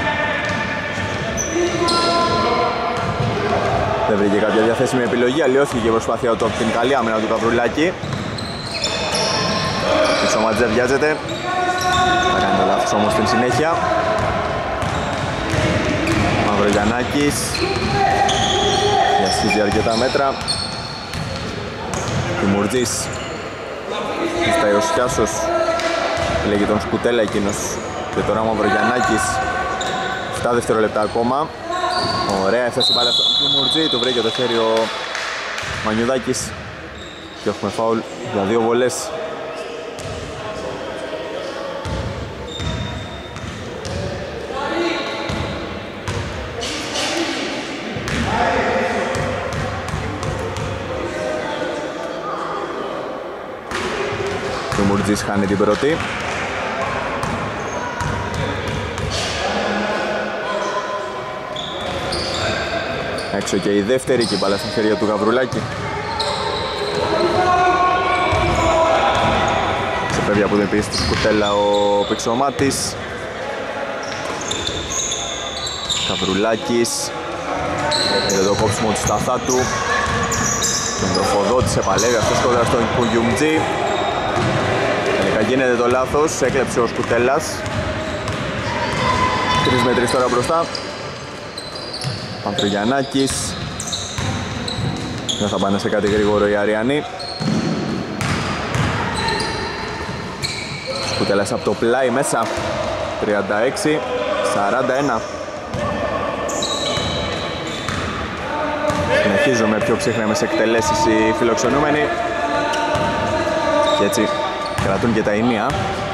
Δεν βρήκε κάποια διαθέσιμη επιλογή, αλλοιώθηκε η προσπάθεια του από την καλή άμυνα του Καβρουλάκη. Πηξομάτης δεν βιάζεται. Θα κάνει το λάθος όμως στην συνέχεια. Μαυρογιαννάκης διασχίζει αρκετά μέτρα. Τιμουρτζής ζητάει ο Σιάσος, λέγει τον Σκουτέλα εκείνος. Και τώρα Μαυρογιαννάκης, επτά δευτερόλεπτα ακόμα. Ωραία έφτασε πάλι στον Τιμουρτζή, του βρήκε το χέρι ο Μανιουδάκης. Και έχουμε φάουλ για δύο βολές. Ο Μουρτζής χάνει την πρώτη. Έξω και η δεύτερη και η μπάλα στα χέρια του Γαβρουλάκη. Ξεφεύγει από την πίεση του Σκουτέλα ο Πηξομάτης. Γαβρουλάκης. Είδε το κόψιμο του Σταθάτου. Τον τροφοδότησε, παλεύει αυτός κοντά στον Κουγιουμτζή. Τελικά γίνεται το λάθος, έκλεψε ο Σκουτέλας. Τρεις με τρεις τώρα μπροστά. Μαυρογιαννάκης. Δεν θα πάνε σε κάτι γρήγορο οι Αριανοί. Σκουτέλας από το πλάι μέσα. τριάντα έξι σαράντα ένα. Συνεχίζω με πιο ψύχρεμες εκτελέσεις οι φιλοξενούμενοι. Και έτσι κρατούν και τα ηνία.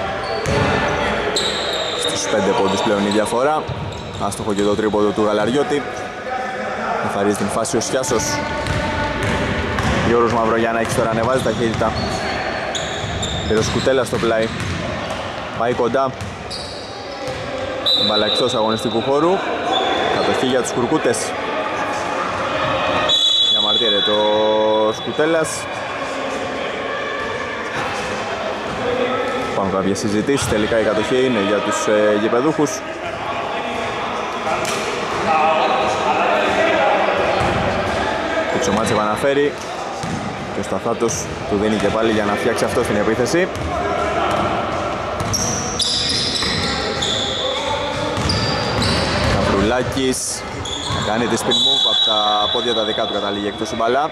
Στους πέντε πόντους πλέον η διαφορά. Άστοχο και το τρίποντο του Γαλαριώτη. Καθαρίζει την φάση ο Σιάσος. Γιώργος Μαυρογιαννάκης τώρα ανεβάζει ταχύτητα. Και το Σκουτέλα στο πλάι. Πάει κοντά. Μπάλα εκτός αγωνιστικού χώρου. Κατοχή για τους Κουρκούτες. Διαμαρτύρεται ο Σκουτέλας. Πάνω κάποιες συζητήσεις. Τελικά η κατοχή είναι για τους ε, γηπεδούχους. Το Ξομάτς επαναφέρει και ο Σταθάτος του δίνει και πάλι για να φτιάξει αυτό στην επίθεση. Μανιουδάκης κάνει τη spin move από τα πόδια τα δικά του, καταλήγει εκτός η μπάλα.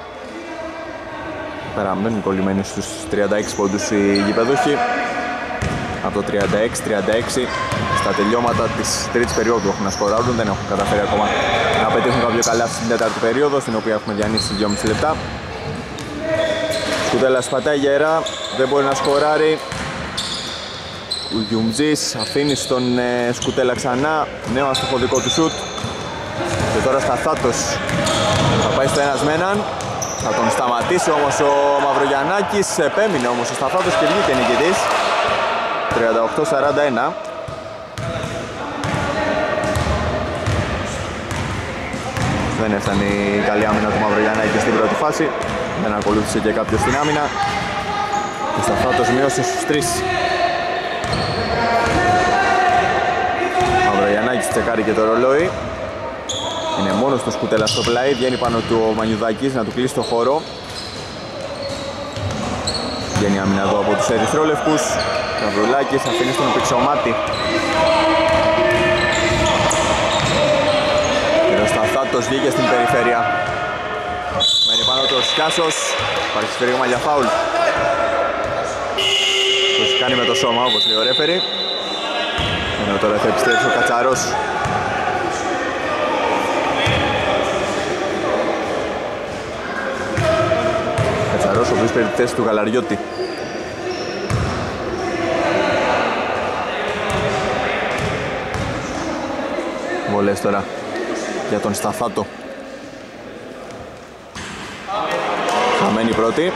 Παραμένουν κολλημένοι στους τριάντα έξι πόντους οι γηπεδούχοι. Από το τριάντα έξι τριάντα έξι στα τελειώματα της τρίτης περίοδου έχουν να σκοράρουν, δεν έχουν καταφέρει ακόμα να πετύχουν κάποιο καλάθι στην τέταρτη περίοδο, στην οποία έχουμε διανύσει δυόμισι λεπτά. Σκουτέλας πατάει γερά, δεν μπορεί να σκοράρει. Ο Γιουμτζής αφήνει στον ε, Σκουτέλα ξανά, νέο αστοχο δικό του σουτ. Και τώρα Σταθάτος θα πάει στο ένας με έναν. Θα τον σταματήσει όμως ο Μαυρογιαννάκης, επέμεινε όμως ο Σταθάτος και βγήκε νικητής. τριάντα οκτώ σαράντα ένα. Δεν έφτανε η καλή άμυνα του Μαυρογιαννάκη στην πρώτη φάση. Δεν ακολούθησε και κάποιος στην άμυνα. Ο Σταθάτος μείωσε στους τρεις. Μαυρογιαννάκης τσεκάρει και το ρολόι. Είναι μόνος το Σκουτέλα στο πλάι, βγαίνει πάνω του ο Μανιουδάκης να του κλείσει το χώρο. Βγαίνει άμυνα εδώ από τους ερυθρόλευκους. Καβρουλάκης αφήνει στον Πηξομάτη. Και ο Σταθάτος βγήκε στην περιφέρεια. Μένει πάνω του ο Σκιάσος. Υπάρχει σφύριγμα για φάουλ. Το έχει κάνει με το σώμα, όπως λέει ο ρέφερι. Ενώ τώρα θα επιστρέψει ο Κατσαρός. Κατσαρός, ο οποίος παίρνει τη θέση του Γαλαριώτη. Βολές τώρα για τον Σταθάτο. Χαμένη πρώτη.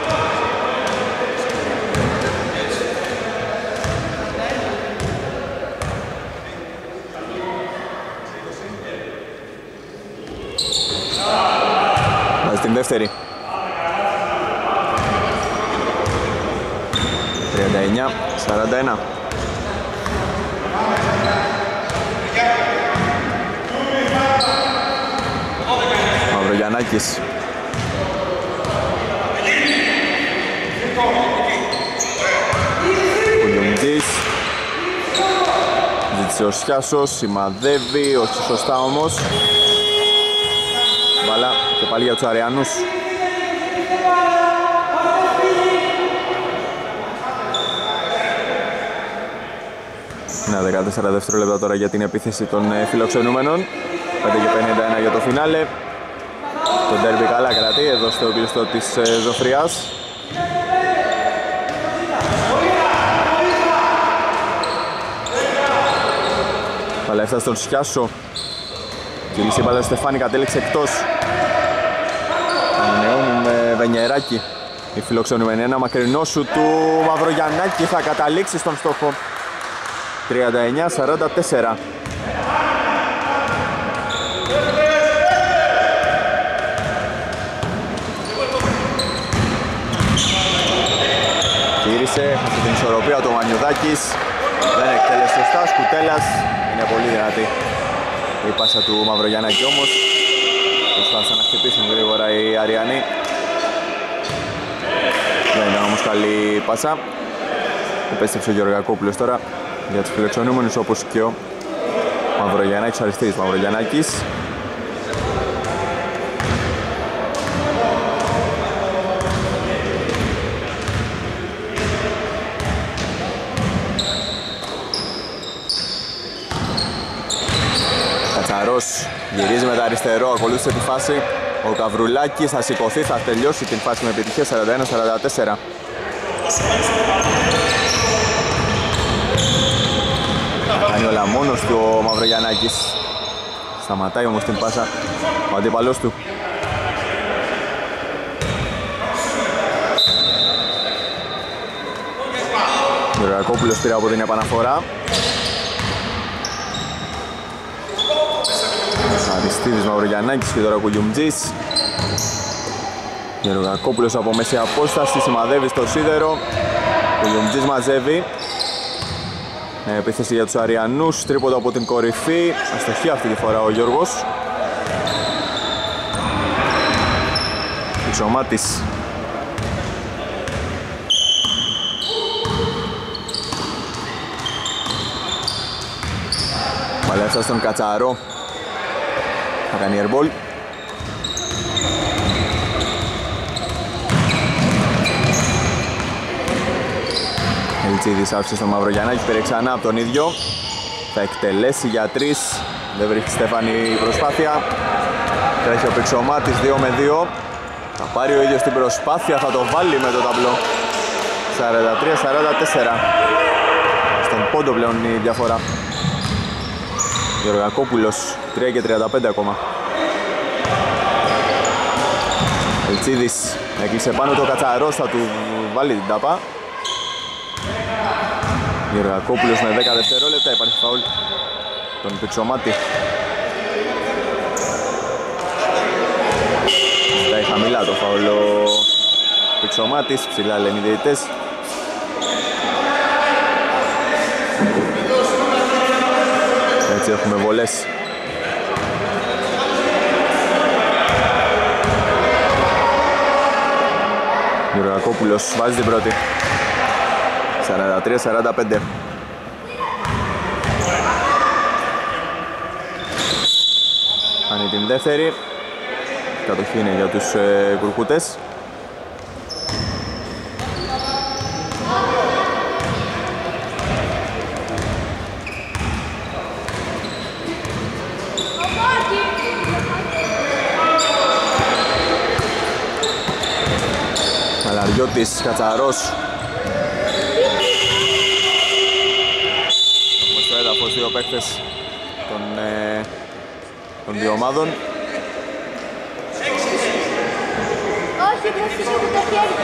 Βάζει την δεύτερη. τριάντα εννιά σαράντα ένα. Μαυρογιαννάκης. Κουλιουμτζής. Ζήτησε ο Σιάσος, σημαδεύει, όχι σωστά όμως. Μπαλά και πάλι για τους Αριανούς. Να, δεκατέσσερα δευτερόλεπτα τώρα για την επίθεση των φιλοξενούμενων. πέντε και πενήντα ένα για το φινάλε. Το ντέρμπι καλά κρατεί εδώ στο κλειστό της Ζωφριάς. Μπάλα έφτασε στον Σιάσο. Κυρίσε η μπάλα στο Στεφάνη, κατέληξε εκτός. Ανανεώνουν με Βενιεράκη οι φιλοξενούμενοι. Ένα μακρινό σου του Μαυρογιαννάκη θα καταλήξει στον στόχο. τριάντα εννιά σαράντα τέσσερα. Γύρισε αυτή την ισορροπία του Μανιουδάκης. Δεν εκτέλεσε σωστά, Σκουτέλας είναι πολύ δυνατή η πάσα του Μαυρογιαννάκη όμως. Προσπάθησαν να χτυπήσουν γρήγορα οι Αριανοί. Δεν ήταν όμως καλή πάσα. Επέστρεψε ο Γεωργακόπουλος τώρα για τους φιλοξενούμενους, όπως και ο Μαυρογιαννάκης, ο αριστερής Μαυρογιαννάκης. Κατσαρός γυρίζει με τα αριστερό, ακολούθησε τη φάση. Ο Καβρουλάκης θα σηκωθεί, θα τελειώσει την φάση με επιτυχία. Σαράντα ένα σαράντα τέσσερα. Κάνει όλα μόνος του ο Μαυρογιαννάκης. Σταματάει όμως την πάσα ο αντίπαλός του. Ο Γεωργακόπουλος πήρε από την επαναφορά. Αριστίδης, Μαυρογιαννάκης και τώρα Κουλιουμτζής. Γεωργακόπουλος από μέση απόσταση σημαδεύει στο σίδερο. Κουλιουμτζής μαζεύει. Επίθεση για τους Αριανούς, τρίποντο από την κορυφή. Αστοχή αυτή τη φορά ο Γιώργος. Πηξομάτης. Παλεύσα στον Κατσαρό. Θα κάνει airball. Ελτσίδης άφησε στον Μαυρογιαννάκη, πήρε ξανά από τον ίδιο. Θα εκτελέσει για τρεις. Δεν βρίσκει Στέφανη η προσπάθεια. Τρέχει ο Πηξομάτης δύο με δύο. Θα πάρει ο ίδιος την προσπάθεια, θα το βάλει με το ταμπλό. σαράντα τρία σαράντα τέσσερα. Στον πόντο πλέον η διαφορά. Γεωργακόπουλος, τρία και τριάντα πέντε ακόμα. Ελτσίδης έκλεισε πάνω το Κατσαρός, θα του βάλει την τάπα. Γεωργακόπουλος με δέκα δευτερόλεπτα, υπάρχει φαουλ τον Πηξομάτη. Ζητάει χαμηλά το φαουλ ο Πηξομάτης, ψηλά λένε οι διαιτητές. Έτσι έχουμε βολές. Γεωργακόπουλος βάζει την πρώτη. σαράντα τρία σαράντα πέντε. Κάνει την δεύτερη. Κατοχή είναι για τους ε, κουρκούτες. Μαλαριώτης, Κατσαρός. Έχουμε στο έδαφος δύο παίκτες των, ε, των δύο ομάδων. Όχι, μου φύγει από τα χέρια.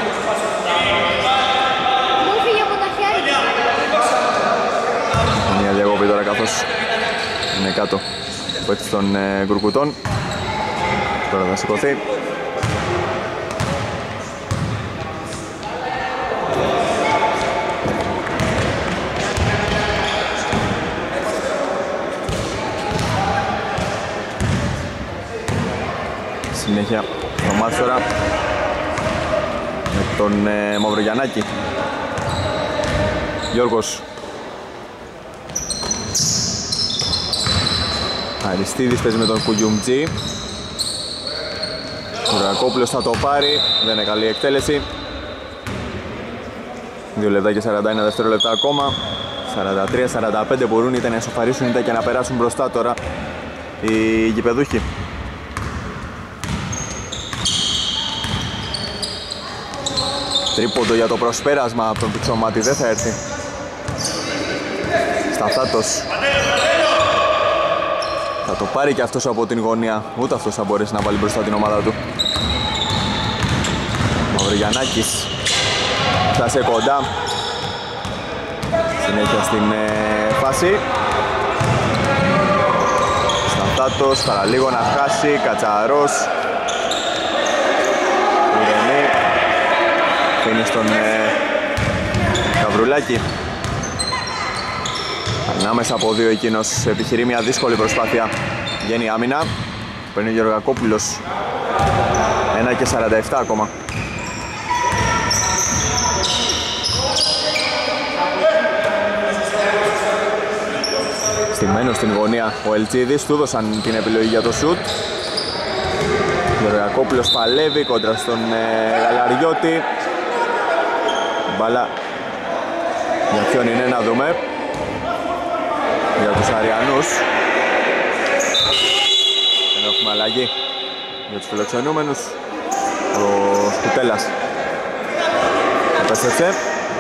Μου φύγει από τα χέρια. Μια διακοπή τώρα καθώς είναι κάτω ο παίκτης των ε, κουρκουτών. Τώρα θα σηκωθεί. Συνέχεια το μάτς τώρα με τον ε, Μαυρογιαννάκη. Γιώργος Αριστίδης παίζει με τον Κουγιουμτζή. Ο Ρακόπουλος θα το πάρει, δεν είναι καλή εκτέλεση. δύο λεπτά και σαράντα ένα δευτερόλεπτα ακόμα. σαράντα τρία σαράντα πέντε μπορούν είτε να εσωφαρίσουν είτε και να περάσουν μπροστά τώρα οι γηπεδούχοι. Τρίποντο για το προσπέρασμα από τον Πηξομάτη, δεν θα έρθει. Σταθάτος. Θα το πάρει και αυτός από την γωνία, ούτε αυτός θα μπορέσει να βάλει μπροστά την ομάδα του. Μαυρογιαννάκης φτάσε κοντά. Συνέχεια στην ε, φάση. Σταθάτος, παραλίγο να χάσει, Κατσαρός. Είναι στον ε, Καβρουλάκη. Ανάμεσα από δύο εκείνος επιχειρεί μια δύσκολη προσπάθεια. Βγαίνει άμυνα. Παίρνει ο Γεωργακόπουλος. ένα και σαράντα επτά ακόμα. Στημένος στην γωνία ο Ελτσίδης. Του έδωσαν την επιλογή για το σουτ. Γεωργακόπουλος παλεύει κόντρα στον ε, Γαλαριώτη. Μπάλα για ποιον είναι να δούμε. Για τους Αριανούς. Δεν έχουμε αλλαγή για τους φιλοξενούμενους. Ο Σκουτέλας επέστρεψε.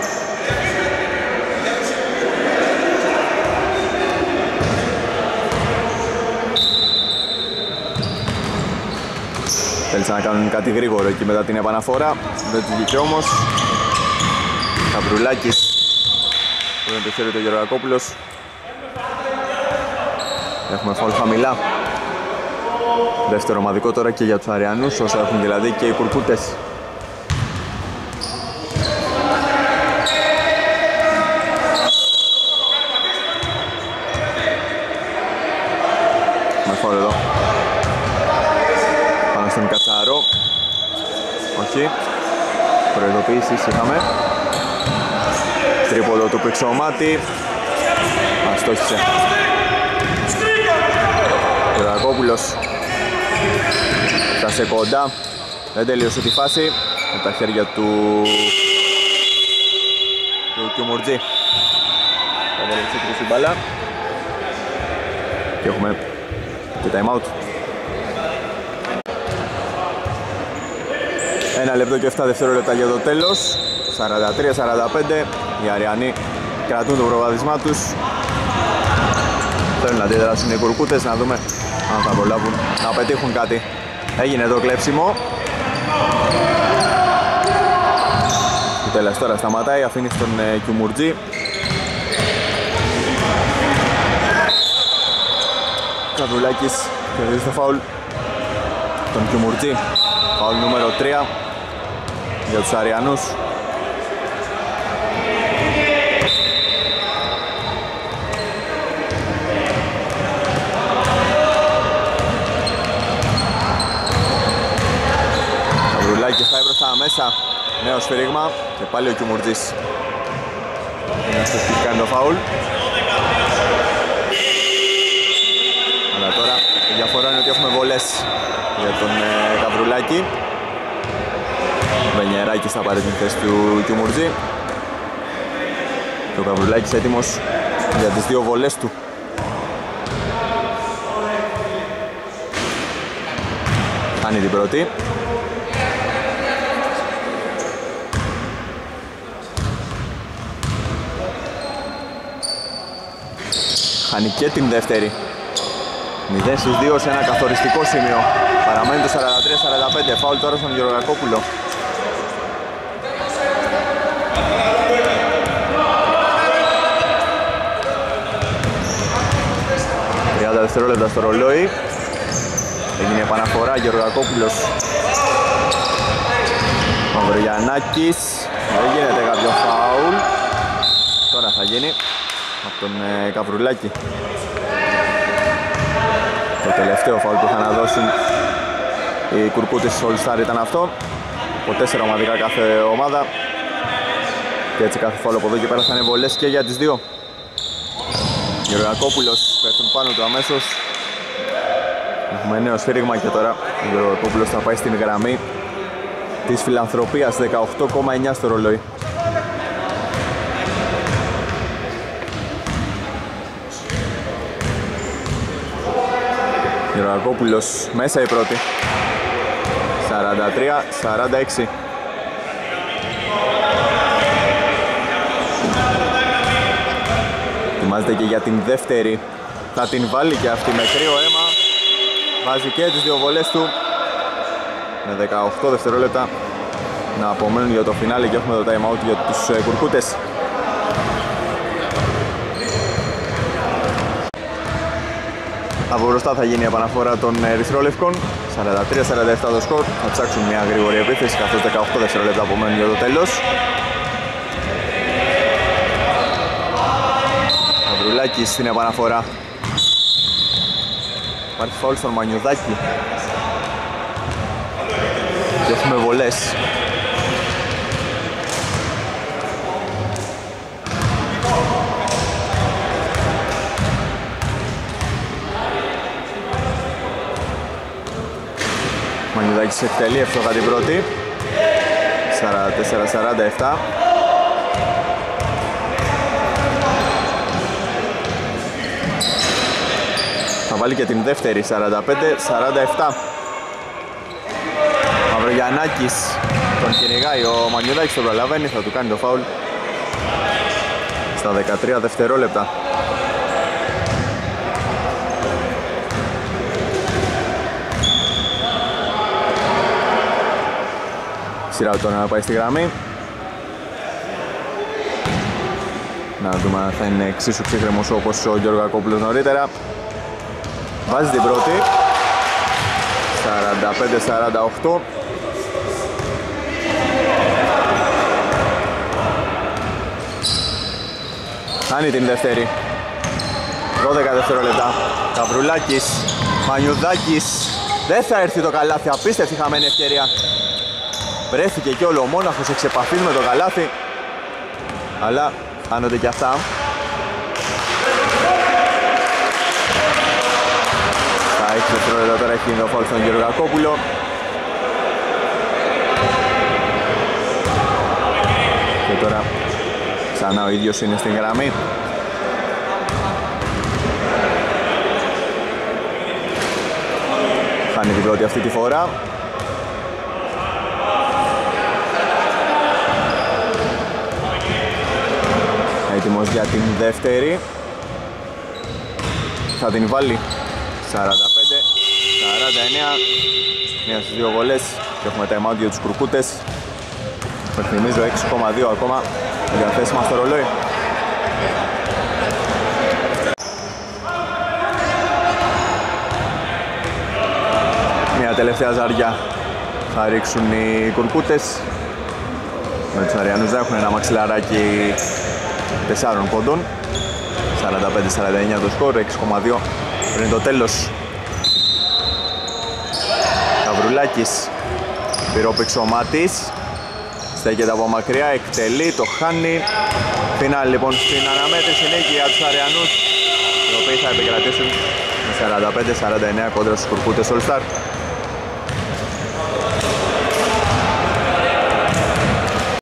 Θέλησαν να κάνουν κάτι γρήγορο εκεί μετά την επαναφορά. Δεν του βγήκε όμως. Καβρουλάκης. Πρέπει το χέρι του Γεωργακόπουλος. Έχουμε φαουλ χαμηλά. Δεύτερο ομαδικό τώρα και για τους Αριανούς, όσο έχουν δηλαδή και οι κουρκούτες. Με φαουλ εδώ. Πάνω στον Κατσαρό. Όχι. Προειδοποιήσεις είχαμε. Τρίποδο του Πηξομάτη. Αστόχισε. Γεωργακόπουλος Φτάσε κοντά, δεν τελείωσε τη φάση με τα χέρια του του Κιουμουρτζή. Θα τελείωσε την μπάλα και έχουμε και time out. Ένα λεπτό και επτά δευτερόλεπτα για το τέλος. Σαράντα τρία σαράντα πέντε. Οι Αριανοί κρατούν το προβάδισμά τους. Θέλουν να αντιδράσουν οι Κουρκούτες, να δούμε αν θα προλάβουν να πετύχουν κάτι. Έγινε το κλέψιμο. Ο τέλος τώρα σταματάει, αφήνει στον ε, Κιουμουρτζή. Καβρουλάκης κερδίζει το φάουλ τον Κιουμουρτζή. Φάουλ νούμερο τρία για τους Αριανούς. Καβρουλάκης πάει προς τα μέσα. Νέο σφύριγμα και πάλι ο Κιουμουρτζής. Είναι αυτός που κάνει το φάουλ. Αλλά τώρα η διαφορά είναι ότι έχουμε βολές για τον ε, Καβρουλάκη. Βενιεράκης θα πάρει την θέση του Κιουμουρτζή. Και ο Καβρουλάκης έτοιμος για τις δύο βολές του. Κάνει την πρώτη. Χάνει και την δεύτερη. μηδέν στους δύο σε ένα καθοριστικό σημείο. Παραμένει το σαράντα τρία σαράντα πέντε. Φάουλ τώρα στον Γεωργακόπουλο. τριάντα δευτερόλεπτα στο ρολόι. Έγινε επαναφορά, Γεωργακόπουλος. Μαυρογιαννάκης. Δεν γίνεται κάποιο φάουλ. Τώρα θα γίνει από τον ε, Καβρουλάκη. Το τελευταίο φάουλ που είχαν να δώσουν οι Κουρκούτες της All Star ήταν αυτό. Από τέσσερα ομαδικά κάθε ομάδα. Και έτσι κάθε φάουλ από εδώ και πέρα θα είναι βολές και για τις δύο. Γεωργακόπουλος πέφτουν πάνω του αμέσως. Έχουμε νέο σφύριγμα και τώρα ο Γεωργακόπουλος θα πάει στην γραμμή της φιλανθρωπίας. Δεκαοκτώ κόμμα εννιά στο ρολόι. Γεωργακόπουλος μέσα η πρώτη. Σαράντα τρία σαράντα έξι. Ετοιμάζεται και για την δεύτερη. Θα την βάλει και αυτή με κρύο αίμα. Βάζει και τις δύο βολές του. Με δεκαοκτώ δευτερόλεπτα να απομένουν για το φινάλε και έχουμε το time out για τους ε, Κουρκούτες. Από μπροστά θα γίνει η επαναφορά των ερυθρόλευκων. Σαράντα τρία σαράντα επτά το σκορ. Θα ψάξουν μια γρήγορη επίθεση καθώς δεκαοκτώ δευτερόλεπτα απομένουν για το τέλος. Καβρουλάκης στην επαναφορά. Υπάρχει φάουλ στον Μανιουδάκη. Και έχουμε βολές. Μανιουδάκης εκτελεί εύστοχα την πρώτη. Σαράντα τέσσερα σαράντα επτά. Θα βάλει και την δεύτερη. Σαράντα πέντε σαράντα επτά. Μαυρογιαννάκης τον κυνηγάει. Ο Μανιουδάκης τον προλαβαίνει. Θα του κάνει το φάουλ στα δεκατρία δευτερόλεπτα. Σειρά του τώρα να πάει στη γραμμή. Να δούμε αν θα είναι εξίσου ψύχρεμος όπως ο Γεωργακόπουλος νωρίτερα. Βάζει την πρώτη. Σαράντα πέντε σαράντα οκτώ. Κάνει την δεύτερη. δώδεκα δευτερόλεπτα. Καβρουλάκης, Μανιουδάκης. Δεν θα έρθει το καλάθι. Απίστευτη χαμένη ευκαιρία. Βρέθηκε και όλο ο μόναχος εξ επαφής με το καλάθι. Αλλά χάνονται και αυτά. Θα δευτερόλεπτα τώρα έχει το φάουλ στον Γεωργακόπουλο. Και τώρα ξανά ο ίδιος είναι στην γραμμή. Χάνει την πρώτη αυτή τη φορά. Έτοιμος για την δεύτερη. Θα την βάλει. Σαράντα πέντε σαράντα εννέα. Μία στις δύο βολές. Και έχουμε time out για τους Κουρκούτες. Υπενθυμίζω έξι κόμμα δύο ακόμα διαθέσιμα στο ρολόι. Μια τελευταία ζαριά θα ρίξουν οι Κουρκούτες. Με τους Αριανούς θα έχουν ένα μαξιλαράκι τεσσάρων πόντων. Σαράντα πέντε σαράντα εννέα το σκορ, έξι κόμμα δύο πριν το τέλος. Καβρουλάκης, πυρόπηξε ο Μάτης. Στέκεται από μακριά, εκτελεί, το χάνει. Φινάλ λοιπόν στην αναμέτρηση νίκη για τους Αριανούς, οι οποίοι θα επικρατήσουν με σαράντα πέντε σαράντα εννέα κόντρα στους Κουρκούτες All Star.